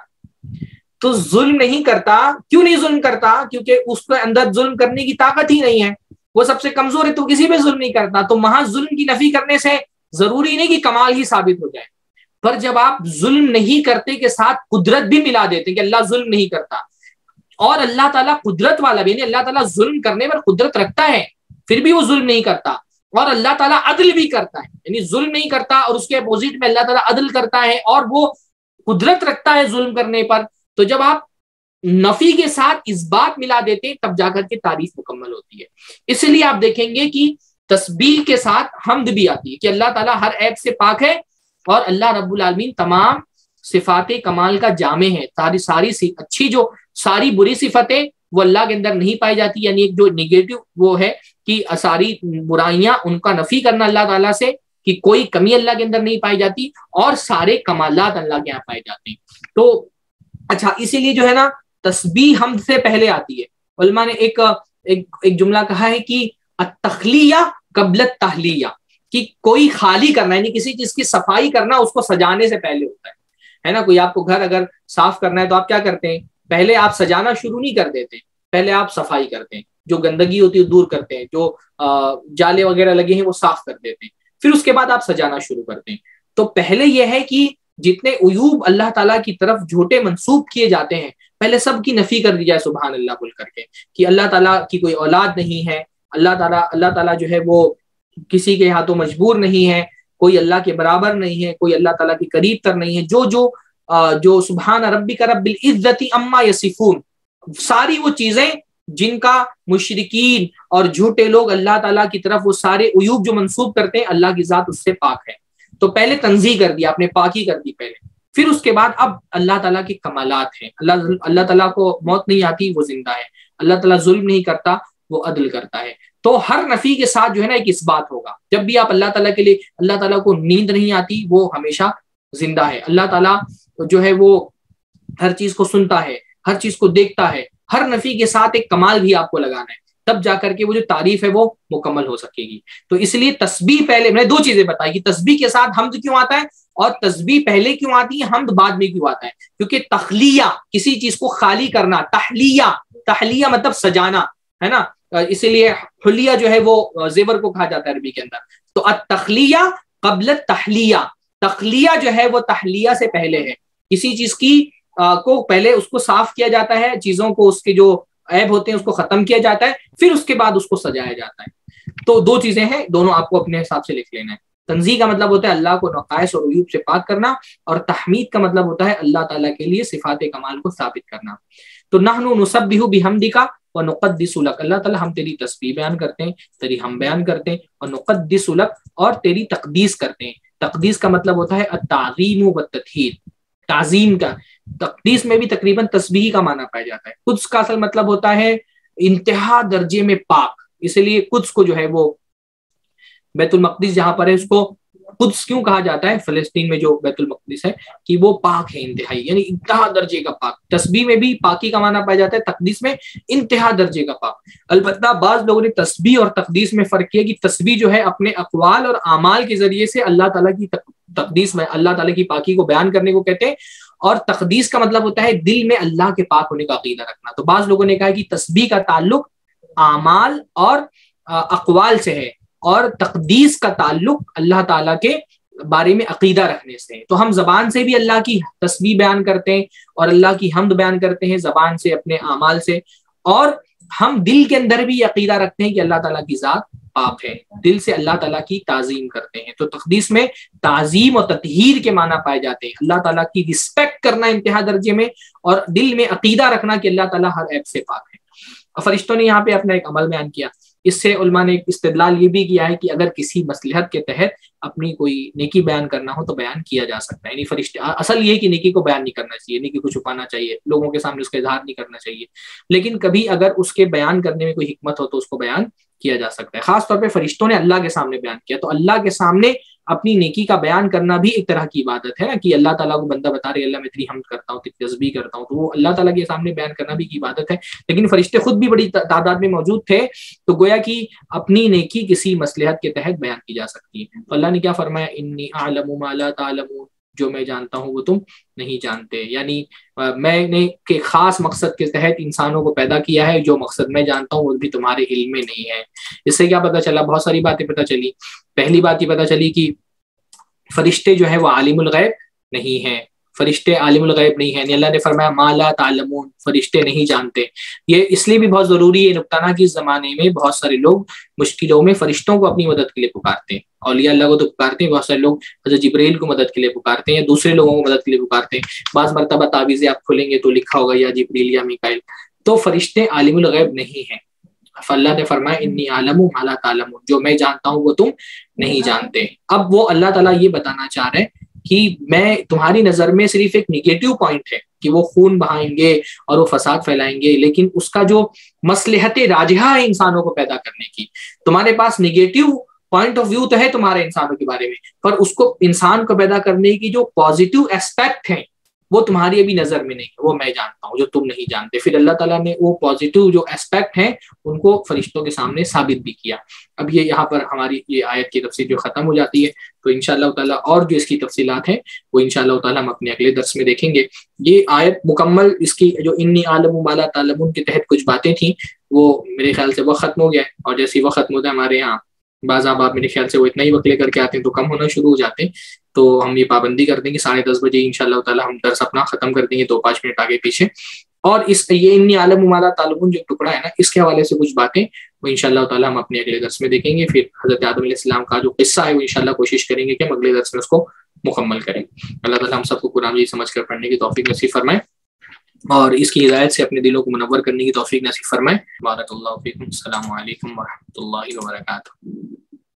تو ظلم نہیں کرتا، کیوں نہیں ظلم کرتا؟ کیونکہ اس کے اندر ظلم کرنے کی طاقت ہی نہیں ہے، وہ سب سے کمزور ہے، تو کسی پہ ظلم نہیں کرتا. تو محض ظلم کی نفی کرنے سے ضروری نہیں کہ کمال ہی ثابت ہو جائے. پر جب آپ ظلم نہیں کرتے کے ساتھ قدرت بھی ملا دیتے ہیں کہ اللہ ظلم نہیں کرتا، اور اللہ تعالیٰ قدرت والا بھی، یعنی اللہ تعالیٰ ظلم کرنے پر قدرت رکھتا ہے پھر بھی وہ ظلم نہیں کرتا، اور اللہ تعالیٰ عدل بھی کرتا ہے، یعنی ظلم نہیں کرتا اور اس کے اپوزٹ میں اللہ تعالیٰ عدل کرتا ہے اور وہ قدرت رکھتا ہے ظلم کرنے پر. تو جب آپ نفی کے ساتھ اس بات ملا دیتے ہیں تب جا کر کے تعریف مکمل ہوتی ہے. اس لیے آپ دیکھیں گے کہ تسبیح کے ساتھ حمد بھی آتی ہے کہ اللہ تعالیٰ ہر عیب سے پاک ہے اور اللہ رب العالمین تمام صفات کمال کا جامع ہے. ساری ساری اچھی جو ساری بری صفتیں وہ اللہ کے اندر نہیں پائی جاتی، یعنی ایک جو نیگیٹو وہ ہے کہ ساری برائیاں ان کا نفی کرنا اللہ تعالیٰ سے، کہ کوئی کمی اللہ کے اندر نہیں پائی جاتی، اور سارے کمالات اللہ کے یہاں پائے جاتے ہیں. تو اچھا، اسی لیے جو ہے نا تسبیح حمد سے پہلے آتی ہے. علماء نے ایک ایک, ایک جملہ کہا ہے کہ التخلیہ قبل التحلیہ، کہ کوئی خالی کرنا یعنی کسی چیز کی صفائی کرنا اس کو سجانے سے پہلے ہوتا ہے ہے نا. کوئی آپ کو گھر اگر صاف کرنا ہے تو آپ کیا کرتے ہیں؟ پہلے آپ سجانا شروع نہیں کر دیتے، پہلے آپ صفائی کرتے ہیں، جو گندگی ہوتی ہے دور کرتے ہیں، جو جالے وغیرہ لگے ہیں وہ صاف کر دیتے ہیں، پھر اس کے بعد آپ سجانا شروع کرتے ہیں. تو پہلے یہ ہے کہ جتنے عیوب اللہ تعالیٰ کی طرف جھوٹے منسوب کیے جاتے ہیں پہلے سب کی نفی کر دی جائے سبحان اللہ بول کر کے، کہ اللہ تعالیٰ کی کوئی اولاد نہیں ہے، اللہ تعالیٰ اللہ تعالیٰ جو ہے وہ کسی کے ہاتھوں مجبور نہیں ہے، کوئی اللہ کے برابر نہیں ہے، کوئی اللہ تعالیٰ کے قریب تر نہیں ہے. جو جو جو سبحان ربک رب العزت عما یصفون، ساری وہ چیزیں جن کا مشرکین اور جھوٹے لوگ اللہ تعالیٰ کی طرف وہ سارے عیوب جو منسوب کرتے ہیں اللہ کی ذات اس سے پاک ہے. تو پہلے تنزیہ کر دیا، آپ نے پاکی کر دی پہلے، پھر اس کے بعد اب اللہ تعالیٰ کے کمالات ہیں. اللہ اللہ تعالیٰ کو موت نہیں آتی، وہ زندہ ہے. اللہ تعالیٰ ظلم نہیں کرتا، وہ عدل کرتا ہے. تو ہر نفی کے ساتھ جو ہے نا ایک اس بات ہوگا. جب بھی آپ اللہ تعالیٰ کے لیے، اللہ تعالیٰ کو نیند نہیں آتی، وہ ہمیشہ زندہ ہے. اللہ تعالیٰ جو ہے وہ ہر چیز کو سنتا ہے، ہر چیز کو دیکھتا ہے. ہر نفی کے ساتھ ایک کمال بھی آپ کو لگانا ہے، تب جا کر کے وہ جو تعریف ہے وہ مکمل ہو سکے گی. تو اس لیے تسبیح پہلے، میں نے دو چیزیں بتائی کہ تسبیح کے ساتھ حمد کیوں آتا ہے اور تسبیح پہلے کیوں آتی ہے، حمد بعد میں کیوں آتا ہے. کیونکہ تخلیہ کسی چیز کو خالی کرنا، تحلیہ تحلیہ مطلب سجانا ہے نا. اسی لیے حلیہ جو ہے وہ زیور کو کہا جاتا ہے عربی کے اندر. تو التخلیہ قبل التحلیہ، تخلیہ جو ہے وہ تحلیہ سے پہلے ہے. کسی چیز کی کو پہلے اس کو صاف کیا جاتا ہے، چیزوں کو اس کے جو عیب ہوتے ہیں اس کو ختم کیا جاتا ہے، پھر اس کے بعد اس کو سجایا جاتا ہے. تو دو چیزیں ہیں، دونوں آپ کو اپنے حساب سے لکھ لینا ہے. تنزیہ کا مطلب ہوتا ہے اللہ کو نقائص اور عیوب سے پاک کرنا، اور تحمید کا مطلب ہوتا ہے اللہ تعالیٰ کے لیے صفات کمال کو ثابت کرنا. تو نحن نسبح بحمدک ونقدس لک، اللہ تعالیٰ ہم تیری تسبیح بیان کرتے ہیں، تیری ہم بیان کرتے ہیں، اور نقدس لک، اور تیری تقدیس کرتے ہیں. تقدیس کا مطلب ہوتا ہے التعظیم والتطہیر، تعظیم کا. تقدیس میں بھی تقریباً تسبیح کا معنی پایا جاتا ہے. قدس کا اصل مطلب ہوتا ہے انتہا درجے میں پاک، اس لیے قدس کو جو ہے وہ بیت المقدس جہاں پر ہے اس کو قدس کیوں کہا جاتا ہے، فلسطین میں جو بیت المقدس ہے، کہ وہ پاک ہے انتہائی، یعنی انتہا درجے کا پاک. تسبیح میں بھی پاکی کا معنی پایا جاتا ہے، تقدیس میں انتہا درجے کا پاک. البتہ بعض لوگوں نے تسبیح اور تقدیس میں فرق کیا کہ تسبیح جو ہے اپنے اقوال اور اعمال کے ذریعے سے اللہ تعالیٰ کی تقدیس میں اللہ تعالیٰ کی پاکی کو بیان کرنے کو کہتے ہیں، اور تقدیس کا مطلب ہوتا ہے دل میں اللہ کے پاک ہونے کا عقیدہ رکھنا. تو بعض لوگوں نے کہا کہ تسبیح کا تعلق اعمال اور اقوال سے ہے، اور تقدیس کا تعلق اللہ تعالیٰ کے بارے میں عقیدہ رکھنے سے ہے. تو ہم زبان سے بھی اللہ کی تسبیح بیان کرتے ہیں اور اللہ کی حمد بیان کرتے ہیں زبان سے، اپنے اعمال سے، اور ہم دل کے اندر بھی عقیدہ رکھتے ہیں کہ اللہ تعالیٰ کی ذات پاک ہے، دل سے اللہ تعالیٰ کی تعظیم کرتے ہیں. تو تقدیس میں تعظیم اور تطہیر کے معنی پائے جاتے ہیں، اللہ تعالیٰ کی رسپیکٹ کرنا انتہا درجے میں، اور دل میں عقیدہ رکھنا کہ اللہ تعالیٰ ہر عیب سے پاک ہے. فرشتوں نے یہاں پہ اپنا ایک عمل بیان کیا اس سے علماء نے استدلال یہ بھی کیا ہے کہ اگر کسی مصلحت کے تحت اپنی کوئی نیکی بیان کرنا ہو تو بیان کیا جا سکتا ہے. یعنی فرشتے اصل یہ کہ نیکی کو بیان نہیں کرنا چاہیے, نیکی کو چھپانا چاہیے, لوگوں کے سامنے اس کا اظہار نہیں کرنا چاہیے, لیکن کبھی اگر اس کے بیان کرنے میں کوئی حکمت ہو تو اس کو بیان کیا جا سکتا ہے. خاص طور پہ فرشتوں نے اللہ کے سامنے بیان کیا, تو اللہ کے سامنے اپنی نیکی کا بیان کرنا بھی ایک طرح کی عبادت ہے نا, کہ اللہ تعالیٰ کو بندہ بتا رہے اللہ میں تیری حمد کرتا ہوں, تیری تسبیح کرتا ہوں, تو وہ اللہ تعالیٰ کے سامنے بیان کرنا بھی ایک عبادت ہے. لیکن فرشتے خود بھی بڑی تعداد میں موجود تھے, تو گویا کہ اپنی نیکی کسی مصلحت کے تحت بیان کی جا سکتی ہے. تو اللہ نے کیا فرمایا, انی اعلم ما لا تعلمون, جو میں جانتا ہوں وہ تم نہیں جانتے. یعنی میں نے کہ خاص مقصد کے تحت انسانوں کو پیدا کیا ہے, جو مقصد میں جانتا ہوں وہ بھی تمہارے علم میں نہیں ہے. اس سے کیا پتہ چلا, بہت ساری باتیں پتہ چلی. پہلی بات یہ پتہ چلی کہ فرشتے جو ہیں وہ عالم الغیب نہیں ہیں, فرشتے عالم الغیب نہیں ہیں. یعنی اللہ نے فرمایا ما لا تعلمون, فرشتے نہیں جانتے. یہ اس لیے بھی بہت ضروری ہے نقطہ کہ اس زمانے میں بہت سارے لوگ مشکلوں میں فرشتوں کو اپنی مدد کے لیے پکارتے ہیں. اولیاء اللہ کو تو پکارتے ہیں, بہت سارے لوگ حضرت جبرائیل کو مدد کے لیے پکارتے ہیں, یا دوسرے لوگوں کو مدد کے لیے پکارتے ہیں. بعض مرتبہ تعویذیں آپ کھولیں گے تو لکھا ہوگا یا جبرائیل یا میکائیل. تو فرشتے عالم الغیب نہیں ہیں. اللہ نے فرمایا انی اعلم ما لا تعلمون, جو میں جانتا ہوں وہ تم نہیں جانتے. اب وہ اللہ تعالیٰ یہ بتانا چاہ رہے ہیں کہ میں تمہاری نظر میں صرف ایک نیگیٹو پوائنٹ ہے کہ وہ خون بہائیں گے اور وہ فساد پھیلائیں گے, لیکن اس کا جو مصلحت راجحہ ہے انسانوں کو پیدا کرنے کی, تمہارے پاس نیگیٹو پوائنٹ آف ویو تو ہے تمہارے انسانوں کے بارے میں, پر اس کو انسان کو پیدا کرنے کی جو پازیٹیو اسپیکٹ ہیں وہ تمہاری ابھی نظر میں نہیں ہے, وہ میں جانتا ہوں جو تم نہیں جانتے. پھر اللہ تعالیٰ نے وہ پازیٹیو جو اسپیکٹ ہیں ان کو فرشتوں کے سامنے ثابت بھی کیا. اب یہ یہاں پر ہماری یہ آیت کی تفسیر جو ختم ہو جاتی ہے, تو انشاءاللہ تعالیٰ اور جو اس کی تفصیلات ہیں وہ انشاءاللہ تعالیٰ ہم اپنے اگلے درس میں دیکھیں گے. یہ آیت مکمل اس کی جو انی اعلم ما لا تعلمون کے تحت کچھ باتیں تھیں وہ میرے خیال سے وہ ختم ہو گیا ہے, اور جیسے وہ ختم ہوتا ہے ہمارے یہاں بعض احباب میرے خیال سے وہ اتنا ہی وقت لے کر کے آتے ہیں تو کم ہونا شروع ہو جاتے ہیں. تو ہم یہ پابندی کر دیں گے ساڑھے دس بجے انشاءاللہ تعالیٰ ہم درس اپنا ختم کر دیں گے, دو پانچ منٹ آگے پیچھے. اور اس یہ انی اعلم ما لا تعلمون جو ٹکڑا ہے نا, اس کے حوالے سے کچھ باتیں وہ انشاءاللہ تعالیٰ ہم اپنے اگلے درس میں دیکھیں گے. پھر حضرت آدم علیہ السلام کا جو قصہ ہے وہ انشاءاللہ کوشش کریں گے کہ ہم اگلے درس میں اس کو مکمل کریں. اللہ تعالیٰ ہم سب کو قرآن مجید سمجھ کر پڑھنے کی توفیق نصیب فرمائے, اور اس کی ہدایت سے اپنے دلوں کو منور کرنے کی توفیق نصیب فرمائے. بارک اللہ فیکم. السلام علیکم ورحمۃ اللہ وبرکاتہ.